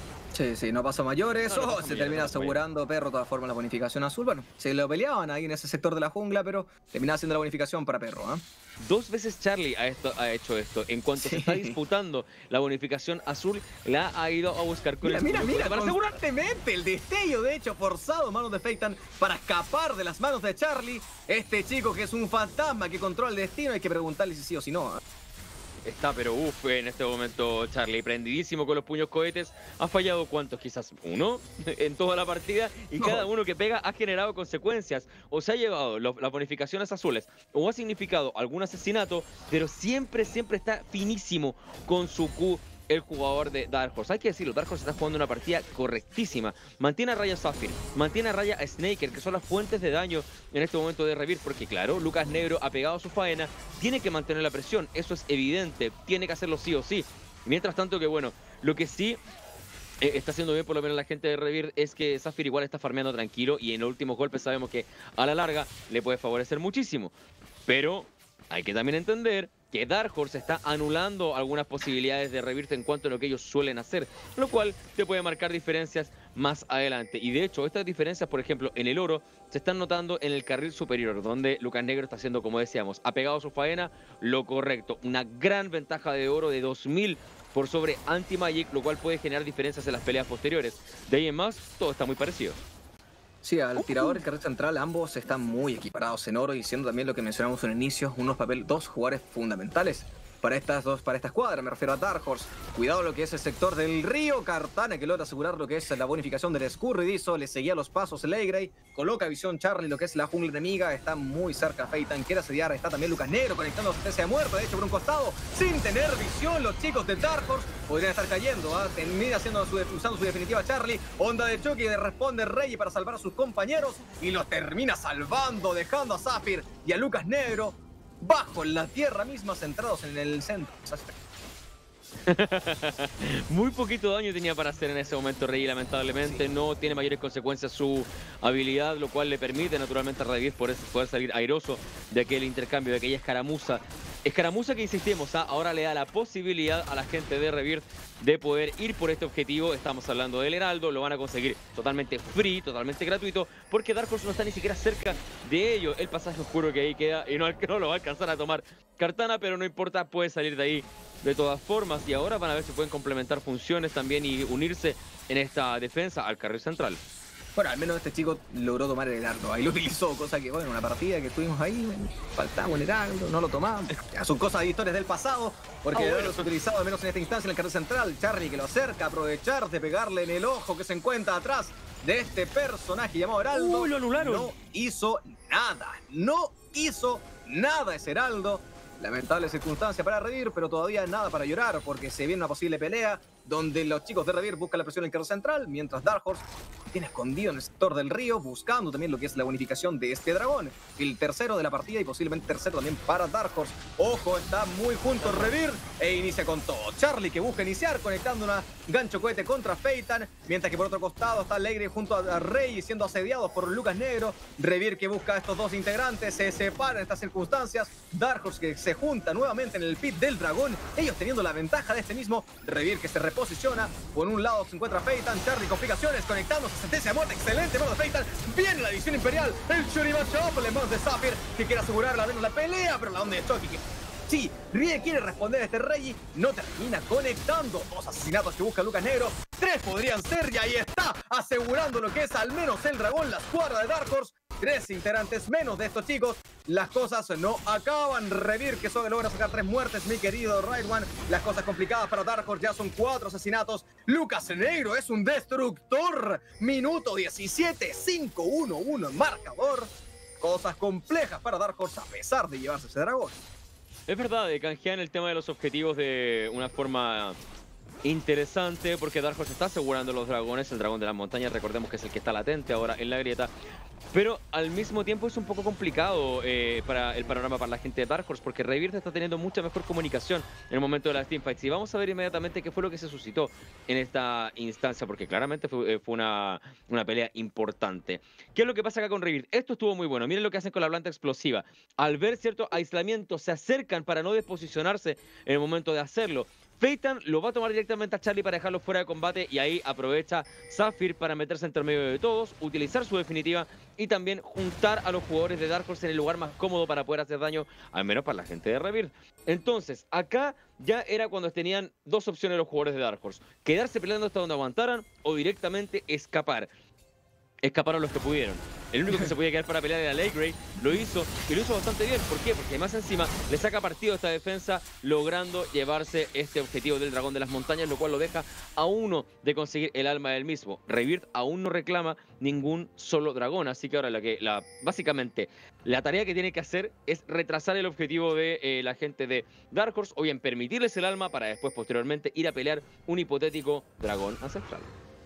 Sí, no pasa mayores. Se termina asegurando Perro de todas formas la bonificación azul. Bueno, se lo peleaban ahí en ese sector de la jungla, pero termina haciendo la bonificación para Perro. Dos veces Charlie ha hecho esto. En cuanto se está disputando la bonificación azul, la ha ido a buscar con Mira, constantemente el destello, de hecho, forzado manos de Feitan para escapar de las manos de Charlie. Este chico que es un fantasma que controla el destino, hay que preguntarle si sí o si no. Está pero en este momento Charlie, prendidísimo con los puños cohetes. Ha fallado ¿cuántos? Quizás uno en toda la partida. Y cada uno que pega ha generado consecuencias. O se ha llevado las bonificaciones azules, o ha significado algún asesinato. Pero siempre está finísimo con su Q el jugador de Dark Horse. Hay que decirlo, Dark Horse está jugando una partida correctísima. Mantiene a raya Zafir, mantiene a raya a Snaker, que son las fuentes de daño en este momento de Revir, porque claro, Lucas Negro ha pegado su faena, tiene que mantener la presión, eso es evidente, tiene que hacerlo sí o sí. Mientras tanto que bueno, lo que sí está haciendo bien por lo menos la gente de Revir es que Zafir igual está farmeando tranquilo y en los últimos golpes sabemos que a la larga le puede favorecer muchísimo. Pero hay que también entender que Dark Horse está anulando algunas posibilidades de Revir en cuanto a lo que ellos suelen hacer, lo cual te puede marcar diferencias más adelante. Y de hecho, estas diferencias, por ejemplo, en el oro, se están notando en el carril superior, donde Lucas Negro está haciendo, como decíamos, ha pegado su faena, lo correcto. Una gran ventaja de oro de 2000 por sobre Anti-Magic, lo cual puede generar diferencias en las peleas posteriores. De ahí en más, todo está muy parecido. Sí, al tirador y el carril central ambos están muy equiparados en oro y siendo también lo que mencionamos en el inicio, dos jugadores fundamentales para esta escuadra, me refiero a Dark Horse. Cuidado lo que es el sector del río, Cartana que logra asegurar lo que es la bonificación del escurridizo, le seguía los pasos Legray, coloca visión Charlie, lo que es la jungla enemiga, está muy cerca Feitan, quiere asediar, está también Lucas Negro conectando a asistencia de muerte, de hecho por un costado, sin tener visión los chicos de Dark Horse podrían estar cayendo, termina usando su definitiva Charlie, onda de choque y le responde Reggie para salvar a sus compañeros y los termina salvando, dejando a Zafir y a Lucas Negro bajo la tierra misma, centrados en el centro. Muy poquito daño tenía para hacer en ese momento Reggie, lamentablemente. No tiene mayores consecuencias su habilidad, lo cual le permite naturalmente a Revir poder salir airoso de aquel intercambio, de aquella escaramuza. Escaramuza que insistimos, ahora le da la posibilidad a la gente de Revir de poder ir por este objetivo. Estamos hablando del Heraldo, lo van a conseguir totalmente free, totalmente gratuito, porque Dark Horse no está ni siquiera cerca de ello. El pasaje oscuro que ahí queda y no lo va a alcanzar a tomar Cartana, pero no importa, puede salir de ahí de todas formas. Y ahora van a ver si pueden complementar funciones también y unirse en esta defensa al carril central. Bueno, al menos este chico logró tomar el heraldo, ahí lo utilizó, cosa que, bueno, una partida que estuvimos ahí, faltaba un heraldo, no lo tomamos. Ya son cosas de historias del pasado, porque de haberlos utilizado, al menos en esta instancia, en el carril central. Charlie que lo acerca, aprovechar de pegarle en el ojo que se encuentra atrás de este personaje llamado Heraldo. Lo anularon. No hizo nada ese Heraldo. Lamentable circunstancia para Revir, pero todavía nada para llorar, porque se viene una posible pelea donde los chicos de Revir buscan la presión en el carro central, mientras Dark Horse tiene escondido en el sector del río, buscando también lo que es la bonificación de este dragón. El tercero de la partida y posiblemente tercero también para Dark Horse. Ojo, está muy junto Revir e inicia con todo. Charlie que busca iniciar, conectando una gancho cohete contra Feitan, mientras que por otro costado está Legray junto a Rey siendo asediados por Lucas Negro. Revir que busca a estos dos integrantes, se separan en estas circunstancias. Dark Horse que se junta nuevamente en el pit del dragón, ellos teniendo la ventaja de este mismo. Revir que se reposiciona. Por un lado se encuentra Feitan, Charlie, complicaciones, conectándose, sentencia de muerte, excelente mano de Feitan. Viene la división imperial, el Shuri Matchup, le manos de Sapphire, que quiere asegurar al menos la pelea, pero la onda de Chucky, sí, Rie quiere responder a este Reggie, no termina conectando. 2 asesinatos que busca Lucas Negro, 3 podrían ser, y ahí está, asegurando lo que es al menos el dragón, la escuadra de Dark Horse. 3 integrantes menos de estos chicos. Las cosas no acaban. Revir que solo logra sacar 3 muertes, mi querido Right One. Las cosas complicadas para Dark Horse, ya son 4 asesinatos. Lucas Negro es un destructor. Minuto 17, 5-1-1 en marcador. Cosas complejas para Dark Horse a pesar de llevarse ese dragón. Es verdad, canjean el tema de los objetivos de una forma interesante, porque Dark Horse está asegurando los dragones. El dragón de las montañas, recordemos que es el que está latente ahora en la grieta. Pero al mismo tiempo es un poco complicado para el panorama para la gente de Dark Horse, porque Rebirth está teniendo mucha mejor comunicación en el momento de las teamfights. Y vamos a ver inmediatamente qué fue lo que se suscitó en esta instancia, porque claramente fue una pelea importante. ¿Qué es lo que pasa acá con Rebirth? Esto estuvo muy bueno. Miren lo que hacen con la planta explosiva. Al ver cierto aislamiento, se acercan para no desposicionarse en el momento de hacerlo. Feitan lo va a tomar directamente a Charlie para dejarlo fuera de combate, y ahí aprovecha Sapphire para meterse entre medio de todos, utilizar su definitiva y también juntar a los jugadores de Dark Horse en el lugar más cómodo para poder hacer daño, al menos para la gente de Rebirth. Entonces, acá ya era cuando tenían 2 opciones los jugadores de Dark Horse: quedarse peleando hasta donde aguantaran o directamente escapar. Escaparon los que pudieron. El único que se podía quedar para pelear era Lakegrey. Lo hizo, y lo hizo bastante bien. ¿Por qué? Porque más encima le saca partido a esta defensa, logrando llevarse este objetivo del dragón de las montañas, lo cual lo deja a 1 de conseguir el alma del mismo. Rebirth aún no reclama ningún solo dragón, así que ahora básicamente la tarea que tiene que hacer es retrasar el objetivo de la gente de Dark Horse, o bien permitirles el alma para después posteriormente ir a pelear un hipotético dragón ancestral.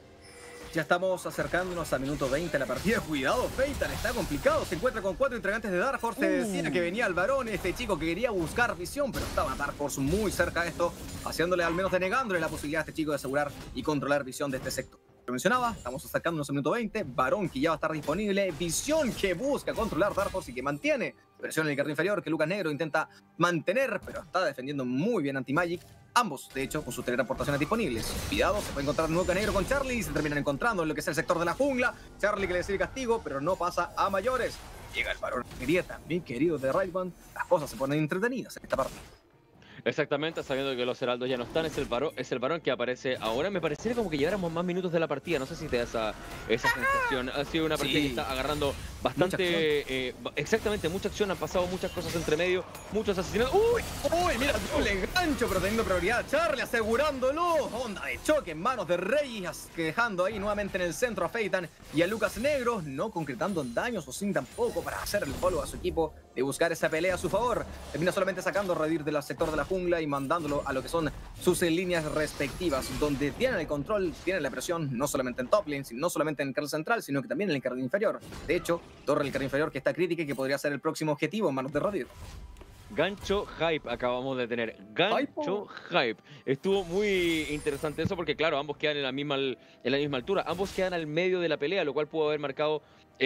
Ya estamos acercándonos a minuto 20 de la partida. Cuidado, Feitan, está complicado. Se encuentra con 4 integrantes de Dark Horse. Se decía que venía el varón, este chico que quería buscar visión, pero estaba Dark Horse muy cerca de esto, haciéndole, al menos denegándole la posibilidad a este chico de asegurar y controlar visión de este sector. Lo mencionaba, estamos acercándonos a minuto 20. Varón que ya va a estar disponible. Visión que busca controlar Dark Horse y que mantiene presión en el carril inferior, que Lucas Negro intenta mantener, pero está defendiendo muy bien Anti-Magic. Ambos, de hecho, con sus teleportaciones disponibles. Cuidado, se puede encontrar Lucas Negro con Charlie y se terminan encontrando en lo que es el sector de la jungla. Charlie que le sigue castigo, pero no pasa a mayores. Llega el varón grieta, mi querido de Raidman. Las cosas se ponen entretenidas en esta partida. Exactamente, sabiendo que los heraldos ya no están, es el varón que aparece ahora. Me pareciera como que lleváramos más minutos de la partida, no sé si te da esa sensación. Ha sido una partida que está agarrando bastante, exactamente, mucha acción, han pasado muchas cosas entre medio, muchos asesinatos. ¡Uy! Mira, doble gancho, pero teniendo prioridad Charlie, asegurándolo. Onda de choque en manos de Reyes, dejando ahí nuevamente en el centro a Feitan y a Lucas Negro, no concretando daños o sin tampoco para hacer el follow a su equipo de buscar esa pelea a su favor. Termina solamente sacando a Redir del sector de la jungla y mandándolo a lo que son sus líneas respectivas, donde tienen el control, tienen la presión, no solamente en top lane, no solamente en el carril central, sino que también en el carril inferior. De hecho, torre del carril inferior que está crítica y que podría ser el próximo objetivo en manos de Redir. Gancho hype acabamos de tener. Gancho hype. Estuvo muy interesante eso, porque claro, ambos quedan en la misma altura. Ambos quedan al medio de la pelea, lo cual pudo haber marcado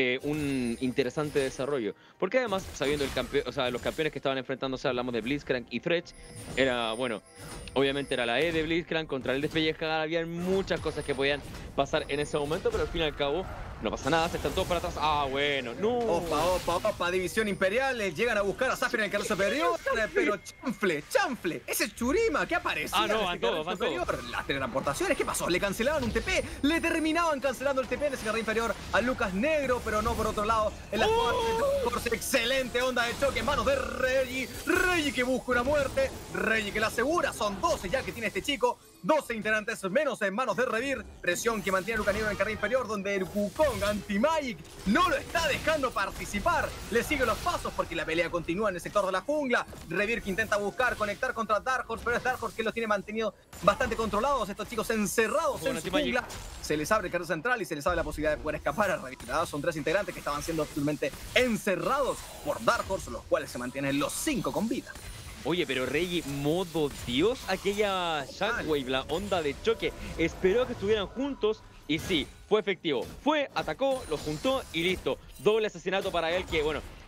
un interesante desarrollo. Porque además, sabiendo los campeones que estaban enfrentándose, hablamos de Blitzcrank y Thresh. Era, bueno, obviamente era la E de Blitzcrank contra el Despellejar. Había muchas cosas que podían pasar en ese momento, pero al fin y al cabo no pasa nada, se están todos para atrás. Ah, bueno, no. Opa, división imperial. Llegan a buscar a Sapphire en el carril superior. Pero chanfle. Ese es Churima, ¿qué aparecía? Ah, no, van todos. Las teletransportaciones, ¿qué pasó? Le cancelaban un TP. Le terminaban cancelando el TP en ese carril inferior a Lucas Negro, pero no por otro lado. En la excelente onda de choque en manos de Reggie que busca una muerte. Reggie que la asegura. Son 12 ya que tiene este chico. 12 integrantes menos en manos de Revir. Presión que mantiene a Lucas Negro en el carril inferior, donde el Wukong Anti-Magic no lo está dejando participar. Le sigue los pasos porque la pelea continúa en el sector de la jungla. Revir que intenta buscar conectar contra Dark Horse, pero es Dark Horse que los tiene mantenido bastante controlados. Estos chicos encerrados en su jungla. Se les abre el carril central y se les abre la posibilidad de poder escapar a Revir. Son 3 integrantes que estaban siendo absolutamente encerrados por Dark Horse, los cuales se mantienen los 5 con vida. Oye, pero Reggie, modo Dios, aquella Shockwave, la onda de choque. Esperó que estuvieran juntos y sí, fue efectivo. Atacó, los juntó y listo. Doble asesinato para él que, bueno,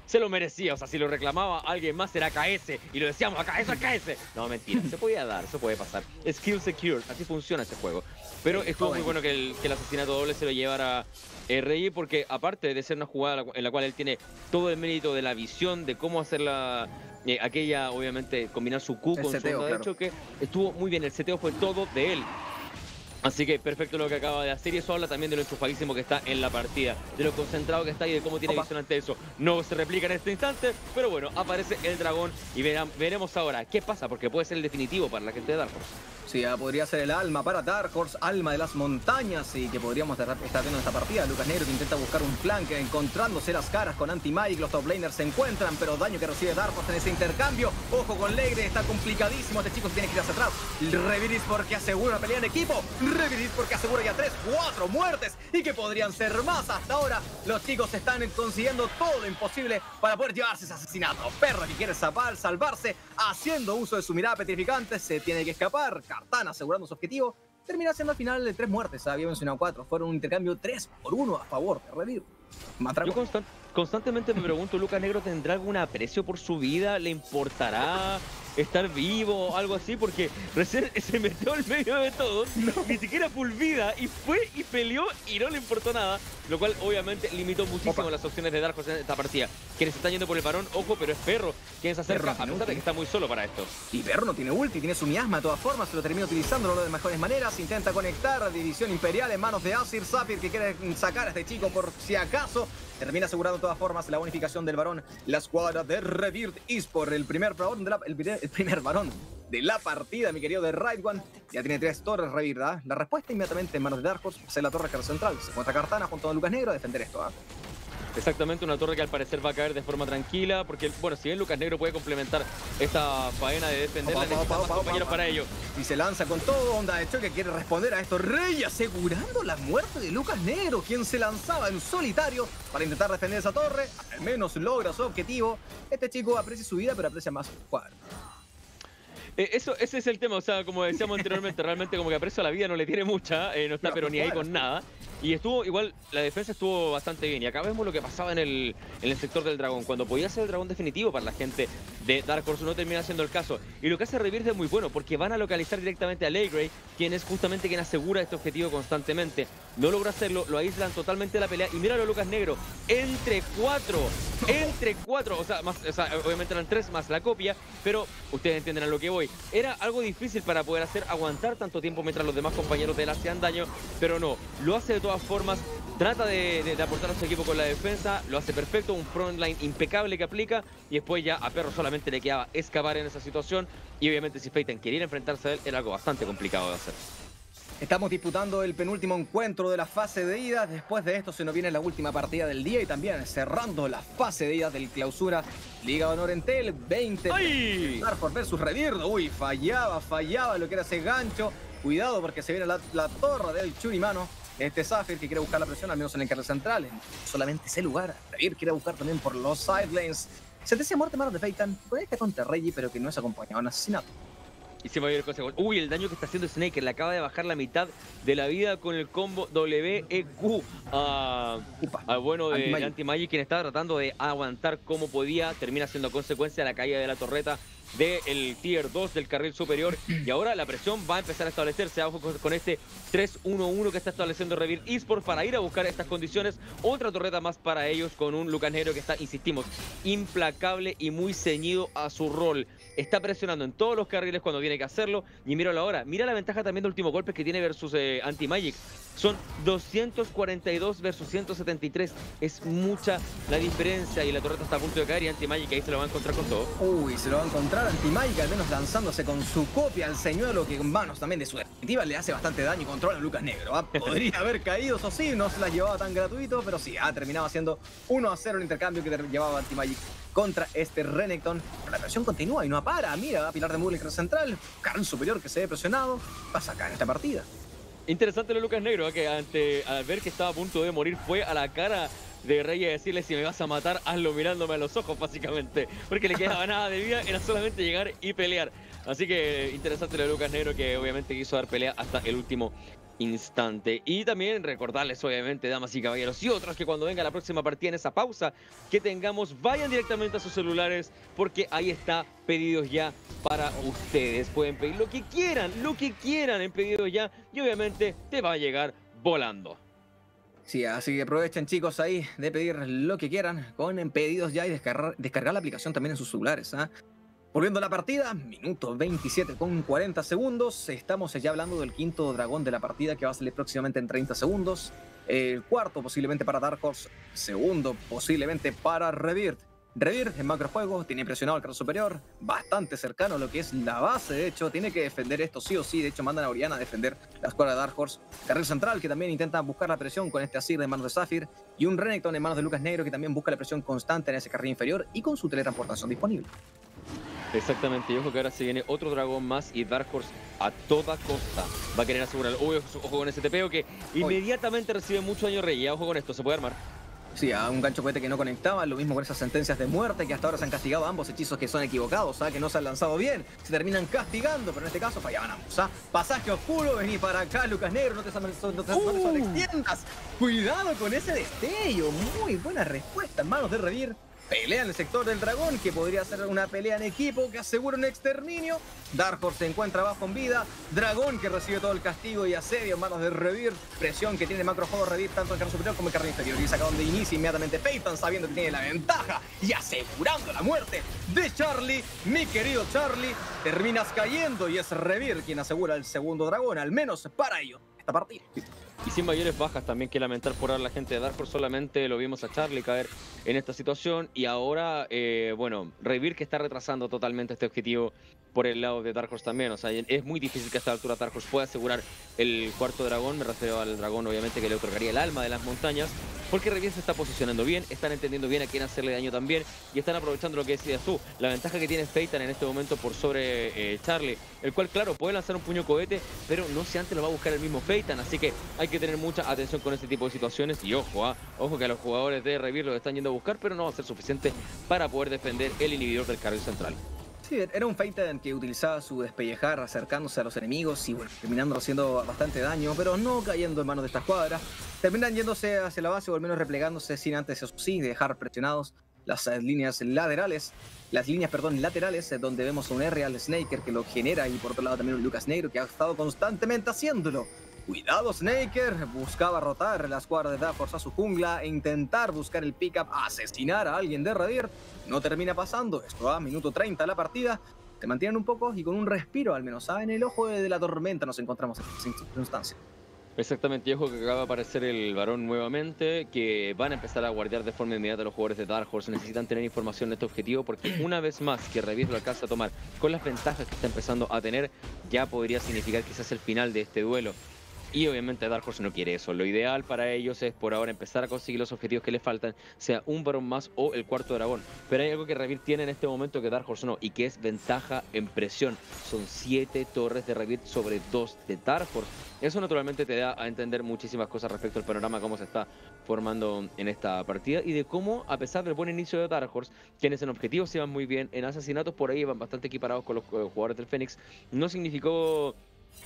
se lo merecía. O sea, si lo reclamaba alguien más era KS y lo decíamos acá, eso es KS. No, mentira, se podía dar, eso puede pasar. Skill secured, así funciona este juego. Pero estuvo muy bueno que el asesinato doble se lo llevara Reggie, porque aparte de ser una jugada en la cual él tiene todo el mérito de la visión, de cómo hacerla, aquella, obviamente, combinar su Q con su onda de choque, estuvo muy bien, el seteo fue todo de él. Así que perfecto lo que acaba de hacer, y eso habla también de lo enchufadísimo que está en la partida, de lo concentrado que está y de cómo tiene visión ante eso. No se replica en este instante, pero bueno, aparece el dragón y veremos ahora qué pasa, porque puede ser el definitivo para la gente de Dark Horse. Sí, podría ser el alma para Dark Horse, alma de las montañas, y que podríamos estar viendo esta partida. Lucas Negro que intenta buscar un flanque, encontrándose las caras con Anti-Magic. Los top laners se encuentran, pero daño que recibe Dark Horse en ese intercambio. Ojo con Legre, está complicadísimo. Este chico se tiene que ir hacia atrás. Reviris porque asegura una pelea en equipo. Reviris porque asegura ya 3, 4 muertes, y que podrían ser más. Hasta ahora los chicos están consiguiendo todo lo imposible para poder llevarse ese asesinato. Perro que quiere salvarse, haciendo uso de su mirada petrificante, se tiene que escapar. Cartana asegurando su objetivo, termina siendo al final de 3 muertes, había mencionado 4, fueron un intercambio 3-1 a favor de Revir. Yo constantemente me pregunto, ¿Lucas Negro tendrá algún aprecio por su vida? ¿Le importará estar vivo o algo así? Porque recién se metió al medio de todo, ni siquiera full vida, y fue y peleó y no le importó nada, lo cual obviamente limitó muchísimo las opciones de Dark Horse en esta partida. Quienes están yendo por el varón, ojo, pero es Perro quien se acerca, a pesar de que está muy solo para esto. Y Perro no tiene ulti, tiene su miasma de todas formas, se lo termina utilizando de mejores maneras, intenta conectar a División Imperial en manos de Azir. Zafir que quiere sacar a este chico por si acaso, termina asegurando de todas formas la bonificación del varón. La escuadra de Revirt Esports, el primer varón de la partida, mi querido de Right One. Ya tiene 3 torres Revirt, ¿eh? La respuesta inmediatamente en manos de Dark Horse, hacer la torre carro central. Se encuentra Cartana junto a Lucas Negro a defender esto, ¿eh? Exactamente, una torre que al parecer va a caer de forma tranquila, porque, bueno, si bien Lucas Negro puede complementar esta faena de defenderla, necesita más compañeros para ello. Y se lanza con todo, onda de choque, quiere responder a esto. Rey asegurando la muerte de Lucas Negro, quien se lanzaba en solitario para intentar defender esa torre. Al menos logra su objetivo. Este chico aprecia su vida, pero aprecia más su cuadro. Ese es el tema, o sea, como decíamos anteriormente, realmente como que aprecio a la vida no le tiene mucha, no está pero ni ahí con nada. Y estuvo, igual, la defensa estuvo bastante bien. Y acá vemos lo que pasaba en el sector del dragón. Cuando podía ser el dragón definitivo para la gente de Dark Horse, no termina siendo el caso. Y lo que hace Revirt es muy bueno, porque van a localizar directamente a Legray, quien es justamente quien asegura este objetivo constantemente. No logra hacerlo, lo aíslan totalmente de la pelea. Y míralo, Lucas Negro, entre 4, o sea, obviamente eran 3 más la copia, pero ustedes entienden a lo que voy. Era algo difícil para poder hacer aguantar tanto tiempo mientras los demás compañeros de él hacían daño, pero no, lo hace de todas formas, trata de aportar a su equipo con la defensa, lo hace perfecto, un frontline impecable que aplica, y después ya a Perro solamente le quedaba escapar en esa situación, y obviamente si Phaeton quería enfrentarse a él, era algo bastante complicado de hacer. Estamos disputando el penúltimo encuentro de la fase de ida. Después de esto se nos viene la última partida del día y también cerrando la fase de ida del clausura Liga de Honor Entel 20. Dark Horse versus Revirt. Uy, fallaba lo que era ese gancho. Cuidado porque se viene la torre del Churimano. Este Zafir que quiere buscar la presión, al menos en el carril central. Solamente ese lugar. Revirt quiere buscar también por los side lanes. Sentencia de muerte en manos de Phaeton. Conecta contra Reggie, pero que no es acompañado en asesinato. Y se va a ir el consejo. Uy, el daño que está haciendo Snaker. Le acaba de bajar la mitad de la vida con el combo WEQ al bueno de Anti-Magic, quien estaba tratando de aguantar como podía. Termina siendo consecuencia de la caída de la torreta del tier 2 del carril superior. Y ahora la presión va a empezar a establecerse abajo con este 3-1-1 que está estableciendo Revirt Esports para ir a buscar estas condiciones. Otra torreta más para ellos con un Lucas Negro que está, insistimos, implacable y muy ceñido a su rol. Está presionando en todos los carriles cuando tiene que hacerlo. Y míralo ahora. Mira la ventaja también de último golpe que tiene versus Anti-Magic. Son 242 versus 173. Es mucha la diferencia. Y la torreta está a punto de caer. Y Anti-Magic ahí se lo va a encontrar con todo. Uy, se lo va a encontrar Anti-Magic, al menos lanzándose con su copia al señuelo, que en manos también de su definitiva le hace bastante daño y controla a Lucas Negro. Podría haber caído, eso sí, no se las llevaba tan gratuito, pero sí, terminaba siendo 1-0 el intercambio que llevaba Anti-Magic contra este Renekton. Pero la presión continúa y no para. Mira, Pilar de Mugler central, carril superior que se ve presionado, va a sacar esta partida. Interesante lo Lucas Negro, que al ver que estaba a punto de morir fue a la cara de Rey a decirle: si me vas a matar, hazlo mirándome a los ojos, básicamente. Porque le quedaba nada de vida, era solamente llegar y pelear. Así que interesante lo de Lucas Negro, que obviamente quiso dar pelea hasta el último instante. Y también recordarles, obviamente, damas y caballeros y otros, que cuando venga la próxima partida, en esa pausa que tengamos, vayan directamente a sus celulares, porque ahí está pedidos ya para ustedes. Pueden pedir lo que quieran en pedidos ya, y obviamente te va a llegar volando. Sí, así que aprovechen, chicos, ahí de pedir lo que quieran con pedidos ya y descargar la aplicación también en sus celulares, ¿ah? Volviendo a la partida, minuto 27 con 40 segundos. Estamos ya hablando del quinto dragón de la partida, que va a salir próximamente en 30 segundos. El cuarto posiblemente para Dark Horse. Segundo posiblemente para Rebirth. Rebirth en macrojuego tiene presionado al carro superior, bastante cercano a lo que es la base. De hecho, tiene que defender esto sí o sí. De hecho, mandan a Oriana a defender la escuadra de Dark Horse. Carril central, que también intenta buscar la presión con este Azir en manos de Zafir. Y un Renekton en manos de Lucas Negro, que también busca la presión constante en ese carril inferior y con su teletransportación disponible. Exactamente, y ojo que ahora se viene otro dragón más y Dark Horse a toda costa va a querer asegurar. Uy, ojo con ese TPO que inmediatamente recibe mucho daño rey. Ojo con esto, se puede armar. Sí, a un gancho cohete que no conectaba, lo mismo con esas sentencias de muerte que hasta ahora se han castigado ambos hechizos que son equivocados, que no se han lanzado bien, se terminan castigando, pero en este caso fallaban ambos. Pasaje oscuro, vení para acá, Lucas Negro, no te extiendas. Cuidado con ese destello, muy buena respuesta en manos de Rebirth. Pelea en el sector del dragón, que podría ser una pelea en equipo que asegura un exterminio. Dark Horse se encuentra abajo en vida. Dragón que recibe todo el castigo y asedio en manos de Rebirth. Presión que tiene macrojuego Rebirth tanto en carro superior como en carro inferior. Y saca donde inicia inmediatamente Peyton, sabiendo que tiene la ventaja y asegurando la muerte de Charlie. Mi querido Charlie, terminas cayendo y es Rebirth quien asegura el segundo dragón, al menos para ellos, esta partida. Y sin mayores bajas también que lamentar por ahora la gente de Dark Horse. Solamente lo vimos a Charlie caer en esta situación. Y ahora, bueno, Rebirth que está retrasando totalmente este objetivo por el lado de Dark Horse también. O sea, es muy difícil que a esta altura Dark Horse pueda asegurar el cuarto dragón. Me refiero al dragón, obviamente, que le otorgaría el alma de las montañas. Porque Rebirth se está posicionando bien, están entendiendo bien a quién hacerle daño también. Y están aprovechando lo que decías tú, la ventaja que tiene Peyton en este momento por sobre Charlie. El cual, claro, puede lanzar un puño cohete, pero no sé, antes lo va a buscar el mismo Peyton. Así que hay que tener mucha atención con este tipo de situaciones. Y ojo, ojo que a los jugadores de Rebirth lo están yendo a buscar, pero no va a ser suficiente para poder defender el inhibidor del carril central. Sí, era un Peyton que utilizaba su despellejar acercándose a los enemigos y bueno, terminando haciendo bastante daño, pero no cayendo en manos de esta escuadra. Terminan yéndose hacia la base o al menos replegándose sin antes, eso sí, dejar presionados las líneas laterales. Laterales, donde vemos a un R.A.L. Snaker que lo genera y por otro lado también un Lucas Negro que ha estado constantemente haciéndolo. Cuidado, Snaker, buscaba rotar la escuadra de Dark Horse a su jungla e intentar buscar el pick-up, asesinar a alguien de Rebirth. No termina pasando, esto a minuto 30 la partida. Se mantienen un poco y con un respiro al menos. En el ojo de la tormenta nos encontramos en esta circunstancia. Exactamente, y ojo que acaba de aparecer el varón nuevamente, que van a empezar a guardiar de forma inmediata los jugadores de Dark Horse. Necesitan tener información de este objetivo porque una vez más que Rebirth lo alcanza a tomar con las ventajas que está empezando a tener, ya podría significar quizás el final de este duelo. Y obviamente Dark Horse no quiere eso. Lo ideal para ellos es por ahora empezar a conseguir los objetivos que les faltan, sea un varón más o el cuarto dragón. Pero hay algo que Rebirth tiene en este momento que Dark Horse no, y que es ventaja en presión. Son 7 torres de Rebirth sobre 2 de Dark Horse. Eso naturalmente te da a entender muchísimas cosas respecto al panorama, cómo se está formando en esta partida y de cómo, a pesar del buen inicio de Dark Horse, quienes en objetivos se van muy bien, en asesinatos por ahí van bastante equiparados con los jugadores del Fénix, no significó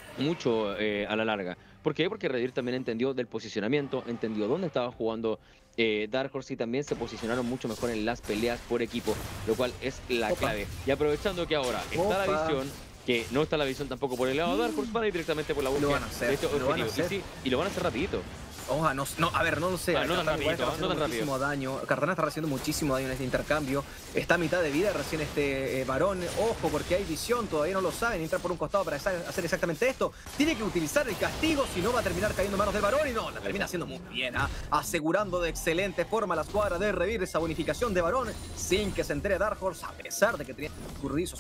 mucho a la larga. ¿Por qué? Porque Rebirth también entendió del posicionamiento, entendió dónde estaba jugando Dark Horse y también se posicionaron mucho mejor en las peleas por equipo, lo cual es la clave. Y aprovechando que ahora está la visión, que no está la visión tampoco por el lado de Dark Horse, van a ir directamente por la búsqueda de este objetivo. Y lo van a hacer rapidito. Oja, no, a ver, no lo sé. No tan rápido, no tan rápido. Daño. Cartana está haciendo muchísimo daño en este intercambio. Está a mitad de vida recién este varón. Ojo, porque hay visión, todavía no lo saben. Entrar por un costado para hacer exactamente esto. Tiene que utilizar el castigo, si no va a terminar cayendo en manos del varón. Y no, la termina haciendo muy bien, asegurando de excelente forma la escuadra de Rebirth esa bonificación de varón, sin que se entere Dark Horse, a pesar de que tenía currizos.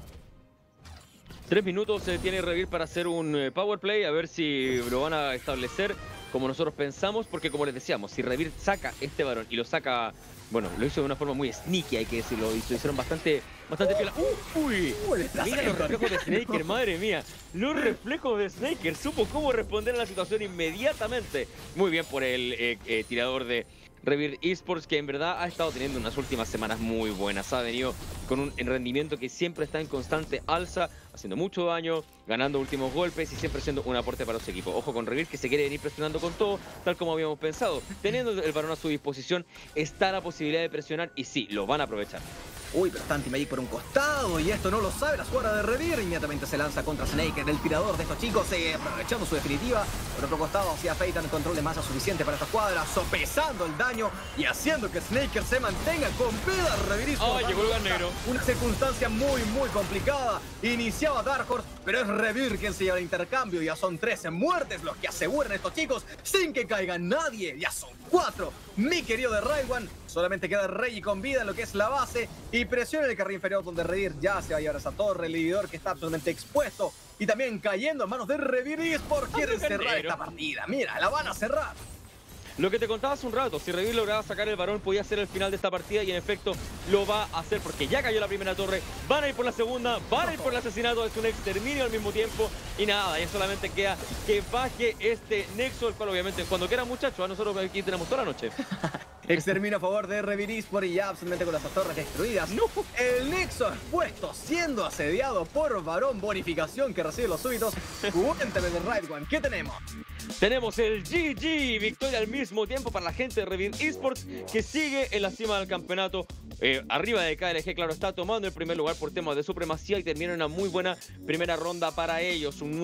3 minutos tiene Rebirth para hacer un power play, a ver si lo van a establecer como nosotros pensamos, porque como les decíamos, si Rebirth saca este varón y lo saca, bueno, lo hizo de una forma muy sneaky, hay que decirlo, y lo hicieron bastante piola. ¡Uy! Mira los reflejos de Snaker, madre mía, los reflejos de Snaker, supo cómo responder a la situación inmediatamente. Muy bien por el tirador de Revir Esports, que en verdad ha estado teniendo unas últimas semanas muy buenas. Ha venido con un rendimiento que siempre está en constante alza, haciendo mucho daño, ganando últimos golpes y siempre siendo un aporte para su equipo. Ojo con Revir, que se quiere venir presionando con todo, tal como habíamos pensado. Teniendo el varón a su disposición, está la posibilidad de presionar y sí, lo van a aprovechar. Uy, pero está Anti-Magic por un costado y esto no lo sabe la jugada de Revir. Inmediatamente se lanza contra Snaker, el tirador de estos chicos, aprovechando su definitiva. Por otro costado, hacía Feitan el control de masa suficiente para esta escuadra, sopesando el daño y haciendo que Snaker se mantenga con vida. Revir llegó el lugar negro. Una circunstancia muy complicada. Iniciaba Dark Horse, pero es Revir quien se lleva el intercambio. Ya son 13 muertes los que aseguran estos chicos sin que caiga nadie. Ya son 4. Mi querido de Railwan, solamente queda Reggie con vida en lo que es la base y presiona en el carril inferior donde Revir ya se va a llevar a esa torre, el inhibidor que está absolutamente expuesto y también cayendo en manos de Revir Esports. Quieren cerrar esta partida, mira, la van a cerrar. Lo que te contaba hace un rato, si Revir lograba sacar el varón podía ser el final de esta partida y en efecto lo va a hacer porque ya cayó la primera torre, van a ir por la segunda, van a ir por el asesinato, es un exterminio al mismo tiempo y nada, ya solamente queda que baje este nexo, el cual obviamente cuando quiera muchachos, a nosotros aquí tenemos toda la noche. Extermino a favor de Revir Esports y ya absolutamente con las torres destruidas. No. El nexo expuesto siendo asediado por varón, bonificación que recibe los súbitos. Cuéntame de Railwan, ¿qué tenemos? Tenemos el GG, victoria al mismo tiempo para la gente de Revir Esports que sigue en la cima del campeonato. Arriba de KLG, claro, está tomando el primer lugar por temas de supremacía y termina una muy buena primera ronda para ellos. Un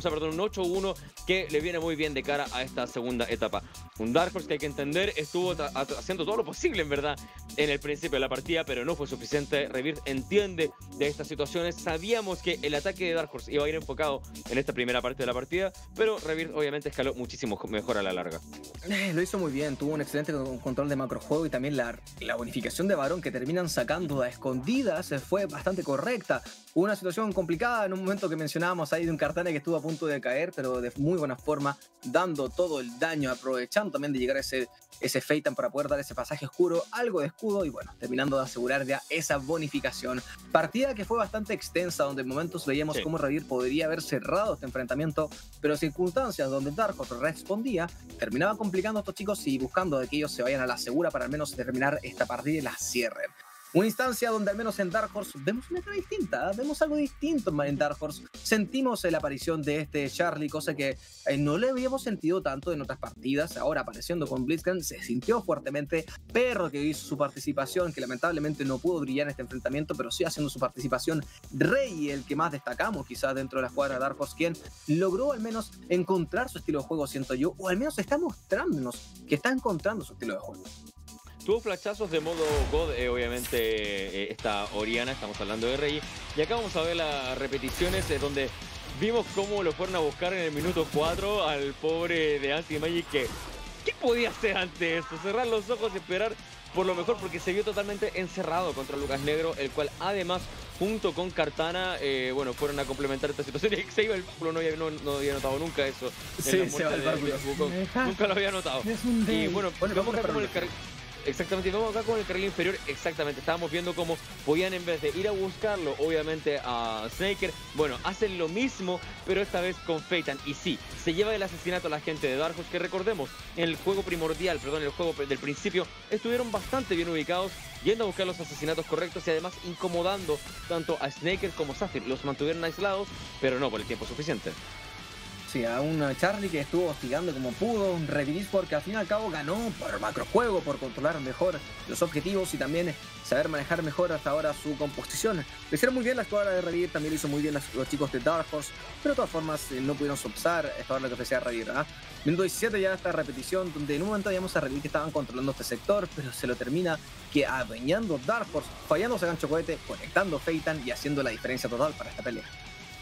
8-1 que le viene muy bien de cara a esta segunda etapa. Un Dark Horse que hay que entender estuvo haciendo todo lo posible en verdad en el principio de la partida, pero no fue suficiente. Revir entiende de estas situaciones. Sabíamos que el ataque de Dark Horse iba a ir enfocado en esta primera parte de la partida, pero Revir obviamente escaló muchísimo mejor a la larga. Lo hizo muy bien, tuvo un excelente control de macrojuego y también la bonificación de varón que terminan sacando a escondidas fue bastante correcta. Hubo una situación complicada en un momento que mencionábamos ahí de un Kartana que estuvo a punto de caer, pero de muy buena forma, dando todo el daño, aprovechando también de llegar a ese Feitan para poder dar ese pasaje oscuro, algo de escudo y bueno, terminando de asegurar ya esa bonificación. Partida que fue bastante extensa, donde en momentos veíamos cómo Revir podría haber cerrado este enfrentamiento, pero circunstancias donde Dark Horse respondía, terminaba complicando a estos chicos y buscando de que ellos se vayan a la segura para al menos terminar esta partida y la cierren. Una instancia donde al menos en Dark Horse vemos una cara distinta, vemos algo distinto en Dark Horse. Sentimos la aparición de este Charlie, cosa que no le habíamos sentido tanto en otras partidas. Ahora apareciendo con Blitzcrank se sintió fuertemente. Perro que hizo su participación, que lamentablemente no pudo brillar en este enfrentamiento, pero sí haciendo su participación. Rey, el que más destacamos quizás dentro de la escuadra de Dark Horse, quien logró al menos encontrar su estilo de juego, siento yo, o al menos está mostrándonos que está encontrando su estilo de juego. Tuvo flashazos de modo God, obviamente esta Oriana, estamos hablando de Rey. Y acá vamos a ver las repeticiones donde vimos cómo lo fueron a buscar en el minuto 4 al pobre de Anti-Magic. ¿Qué podía hacer ante eso? Cerrar los ojos y esperar por lo mejor porque se vio totalmente encerrado contra Lucas Negro, el cual además junto con Kartana, bueno, fueron a complementar esta situación y se iba el báculo, no había notado nunca eso. Sí, se va el báculo. Nunca lo había notado. Y bueno, vamos acá con el carril. Exactamente, vamos acá con el carril inferior, exactamente, estábamos viendo cómo podían en vez de ir a buscarlo, obviamente a Snaker, bueno, hacen lo mismo, pero esta vez con Feitan, y sí, se lleva el asesinato a la gente de Dark Horse, que recordemos, en el juego primordial, perdón, en el juego del principio, estuvieron bastante bien ubicados, yendo a buscar los asesinatos correctos y además incomodando tanto a Snaker como Zafir, los mantuvieron aislados, pero no por el tiempo suficiente. Sí, a un Charlie que estuvo hostigando como pudo, un Revir Esports que al fin y al cabo ganó por macrojuego, por controlar mejor los objetivos y también saber manejar mejor hasta ahora su composición. Lo hicieron muy bien la escuadra de Revir, también lo hizo muy bien los chicos de Dark Horse, pero de todas formas no pudieron sopsar esta hora lo que ofrecía Revir. Minuto 17 ya esta repetición, donde en un momento veíamos a Revir que estaban controlando este sector, pero se lo termina que adueñando Dark Horse, fallándose gancho cohete, conectando Feitan y haciendo la diferencia total para esta pelea.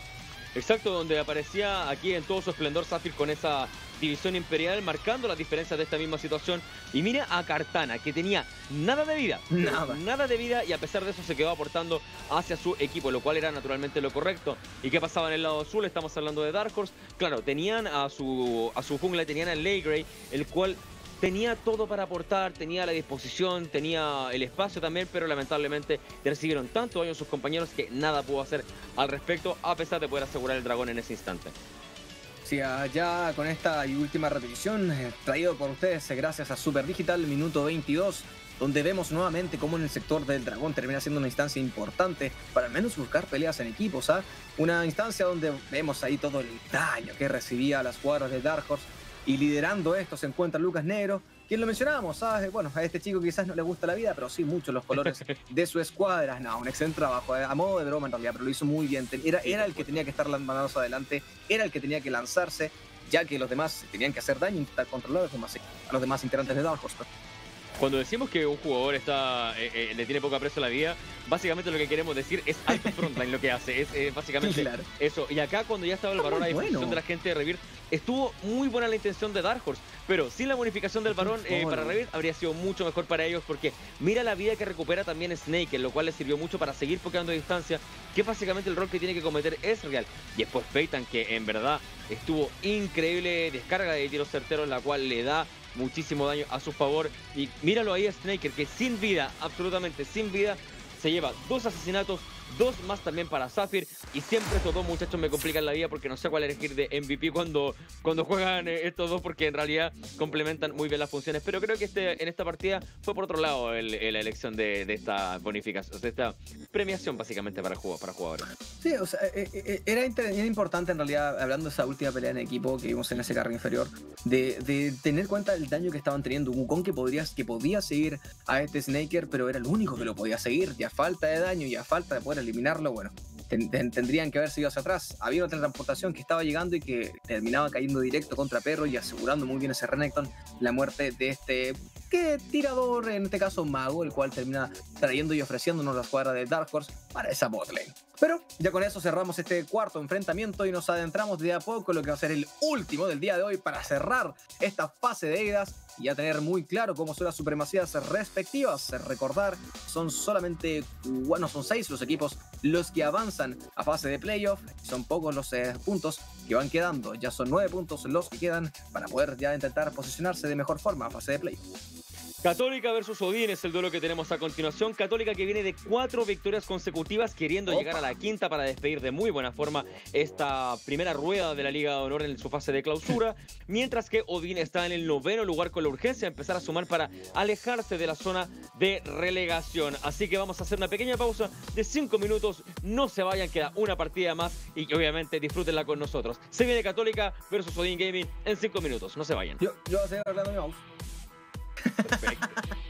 Exacto, donde aparecía aquí en todo su esplendor Zafir con esa división imperial, marcando las diferencias de esta misma situación. Y mira a Kartana, que tenía nada de vida, nada de vida, y a pesar de eso se quedó aportando hacia su equipo, lo cual era naturalmente lo correcto. ¿Y qué pasaba en el lado azul? Estamos hablando de Dark Horse. Claro, tenían a su jungla, tenían a Legray, el cual tenía todo para aportar, tenía la disposición, tenía el espacio también, pero lamentablemente recibieron tanto daño sus compañeros que nada pudo hacer al respecto, a pesar de poder asegurar el dragón en ese instante. Sí, ya con esta y última repetición, traído por ustedes gracias a Super Digital, minuto 22, donde vemos nuevamente cómo en el sector del dragón termina siendo una instancia importante para al menos buscar peleas en equipos, ¿ah? Una instancia donde vemos ahí todo el daño que recibía a las jugadoras de Dark Horse, y liderando esto se encuentra Lucas Negro, quien lo mencionábamos, ¿sabes? Bueno, a este chico quizás no le gusta la vida, pero sí mucho los colores de su escuadra. No, un excelente trabajo, a modo de broma en realidad, pero lo hizo muy bien. Era el que tenía que estar mandados adelante, era el que tenía que lanzarse, ya que los demás tenían que hacer daño y intentar controlar a los demás integrantes de Dark Horse. Cuando decimos que un jugador le tiene poco aprecio a la vida, básicamente lo que queremos decir es alto frontline lo que hace. Es básicamente claro. Eso. Y acá cuando ya estaba el varón a disposición de la gente de Revir, estuvo muy buena la intención de Dark Horse, pero sin la bonificación del varón para Revir habría sido mucho mejor para ellos, porque mira la vida que recupera también Snake, lo cual le sirvió mucho para seguir pokeando a distancia, que básicamente el rol que tiene que cometer es real. Y después Peyton, que en verdad estuvo increíble, descarga de tiros certeros, la cual le da muchísimo daño a su favor. Y míralo ahí a Snaker, que sin vida, absolutamente sin vida, se lleva 2 asesinatos, 2 más también para Zafir. Y siempre estos dos muchachos me complican la vida porque no sé cuál elegir de MVP cuando juegan estos dos, porque en realidad complementan muy bien las funciones. Pero creo que en esta partida fue por otro lado la elección de esta bonificación, de esta premiación básicamente para jugadores. Sí, o sea, era importante en realidad, hablando de esa última pelea en equipo que vimos en ese carro inferior, de tener cuenta del daño que estaban teniendo. Un Wukong que podía seguir a este Snaker, pero era el único que lo podía seguir. Ya falta de daño y a falta de poder eliminarlo, bueno, tendrían que haber seguido hacia atrás. Había otra transportación que estaba llegando y que terminaba cayendo directo contra Perro y asegurando muy bien ese Renekton la muerte de este tirador, en este caso mago, el cual termina trayendo y ofreciéndonos la escuadra de Dark Horse para esa botlane. Pero ya con eso cerramos este cuarto enfrentamiento y nos adentramos de a poco en lo que va a ser el último del día de hoy para cerrar esta fase de Eidas y ya tener muy claro cómo son las supremacías respectivas. Recordar, son solamente, bueno, son 6 los equipos los que avanzan a fase de playoff. Son pocos los puntos que van quedando, ya son 9 puntos los que quedan para poder ya intentar posicionarse de mejor forma a fase de playoff. Católica versus Odín es el duelo que tenemos a continuación. Católica que viene de 4 victorias consecutivas, queriendo llegar a la quinta para despedir de muy buena forma esta primera rueda de la Liga de Honor en su fase de clausura, mientras que Odín está en el 9º lugar con la urgencia de empezar a sumar para alejarse de la zona de relegación. Así que vamos a hacer una pequeña pausa de 5 minutos, no se vayan, queda una partida más y obviamente disfrútenla con nosotros. Se viene Católica versus Odín Gaming en 5 minutos, no se vayan. Yo voy a seguir hablando de mi mouse. Perfecto.